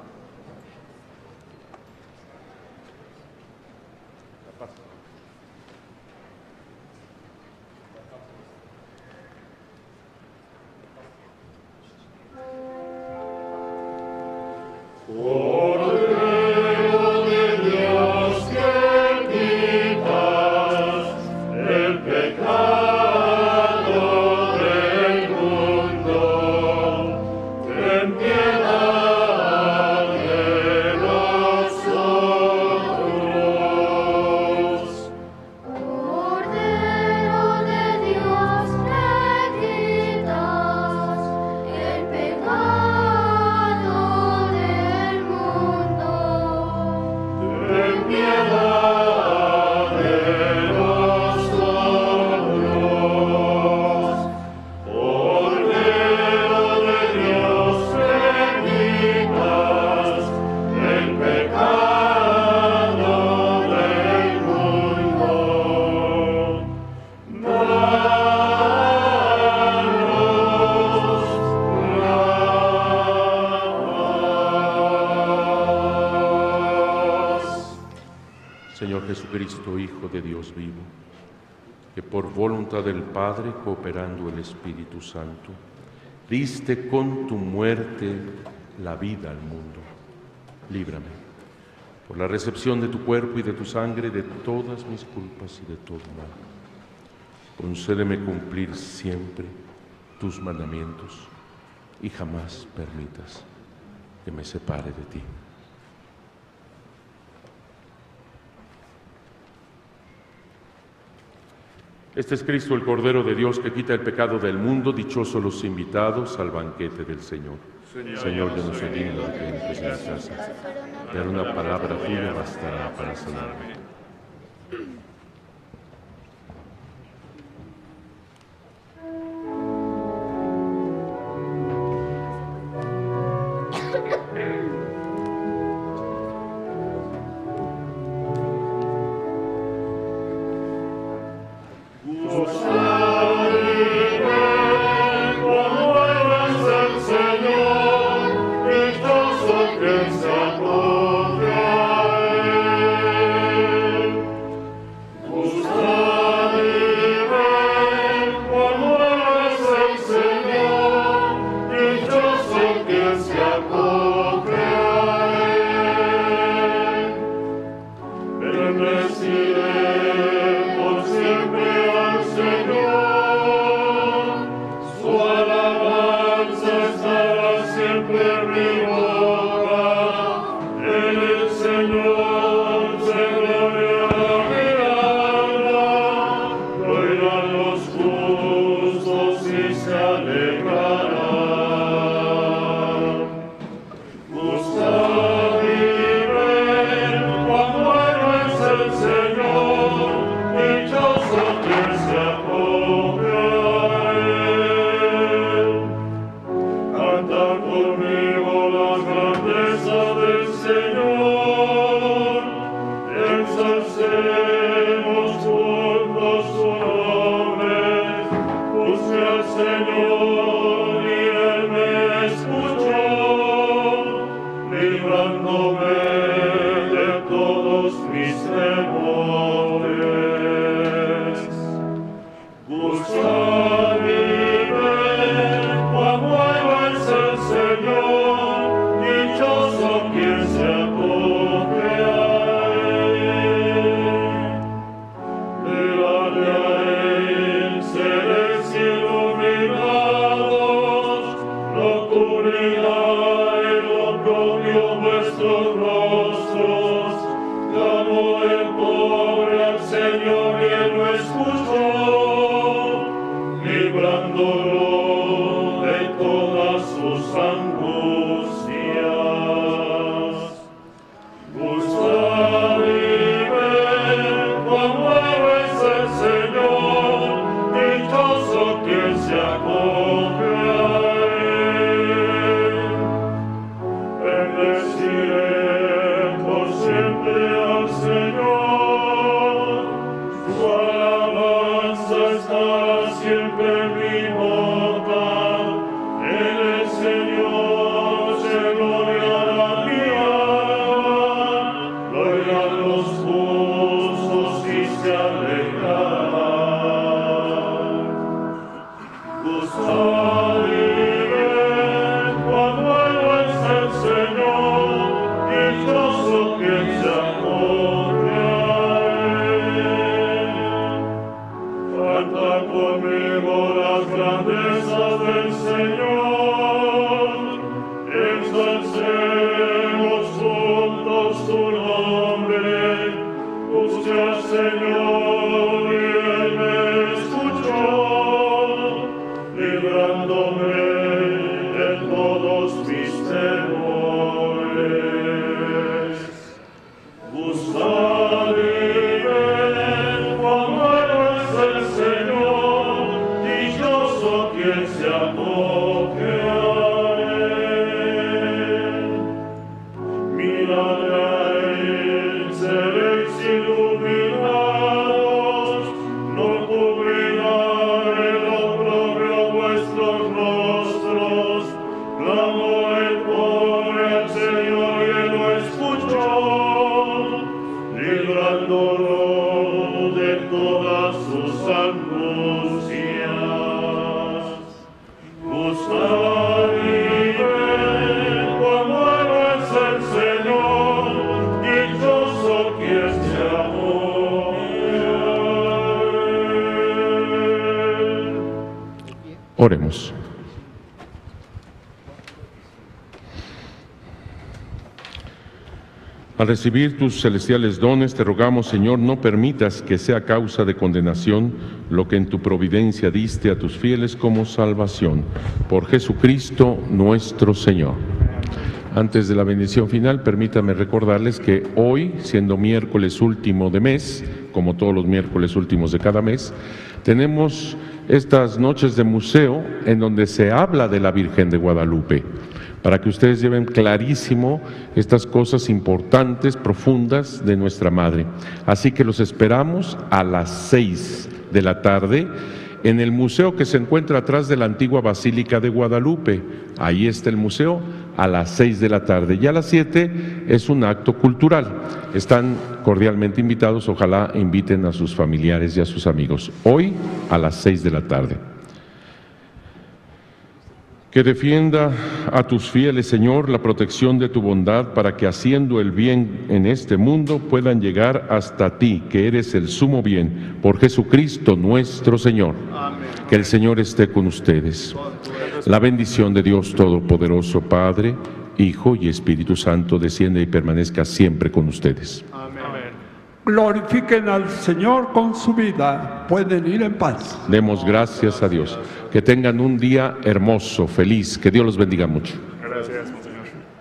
Cordero de Dios que quitas el pecado del mundo, ten piedad de nosotros. Cordero de Dios que quitas el pecado del mundo, Ten piedad de nosotros. Cordero de Dios que quitas el pecado del mundo, danos la paz. Señor Jesucristo, Hijo de Dios vivo, que por voluntad del Padre, cooperando el Espíritu Santo, diste con tu muerte la vida al mundo. Líbrame, por la recepción de tu cuerpo y de tu sangre, de todas mis culpas y de todo mal. Concédeme cumplir siempre tus mandamientos y jamás permitas que me separe de ti. Este es Cristo, el Cordero de Dios, que quita el pecado del mundo. Dichosos los invitados al banquete del Señor. Señor, Señor yo no soy digno de que entres en mi casa, pero una palabra tuya bastará para sanarme. Oremos. Al recibir tus celestiales dones, te rogamos, Señor, no permitas que sea causa de condenación lo que en tu providencia diste a tus fieles como salvación. Por Jesucristo nuestro Señor. Antes de la bendición final, permítame recordarles que hoy, siendo miércoles último de mes, como todos los miércoles últimos de cada mes, tenemos estas noches de museo en donde se habla de la Virgen de Guadalupe, para que ustedes lleven clarísimo estas cosas importantes, profundas de nuestra Madre. Así que los esperamos a las seis de la tarde en el museo que se encuentra atrás de la antigua Basílica de Guadalupe. Ahí está el museo, a las seis de la tarde. Y a las siete es un acto cultural. Están cordialmente invitados, ojalá inviten a sus familiares y a sus amigos. Hoy a las seis de la tarde. Que defienda a tus fieles, Señor, la protección de tu bondad, para que haciendo el bien en este mundo puedan llegar hasta ti, que eres el sumo bien, por Jesucristo nuestro Señor. Amén. Que el Señor esté con ustedes. La bendición de Dios Todopoderoso, Padre, Hijo y Espíritu Santo, descienda y permanezca siempre con ustedes. Amén. Glorifiquen al Señor con su vida. Pueden ir en paz. Demos gracias a Dios. Que tengan un día hermoso, feliz. Que Dios los bendiga mucho. Gracias, Señor.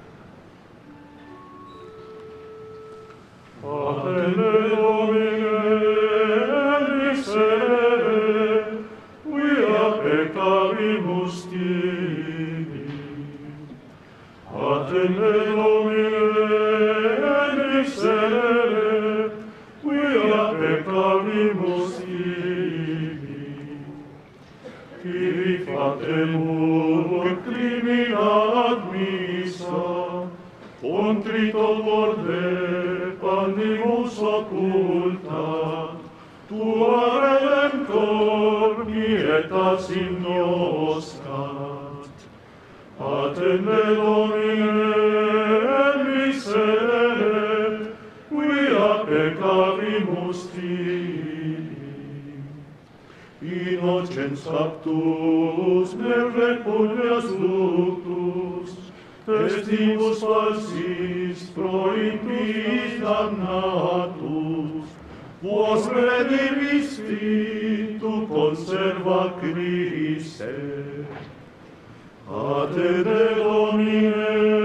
Contrito corde, pandimus occulta, tua Redentor pietas ignoscat. Attende Domine miserere, quia peccavimus tibi. Innocens factus ne repugnas ductus, Testivus falsis pro impiis damnatus, vos redimisti tu conserva Christe. A te, Domine,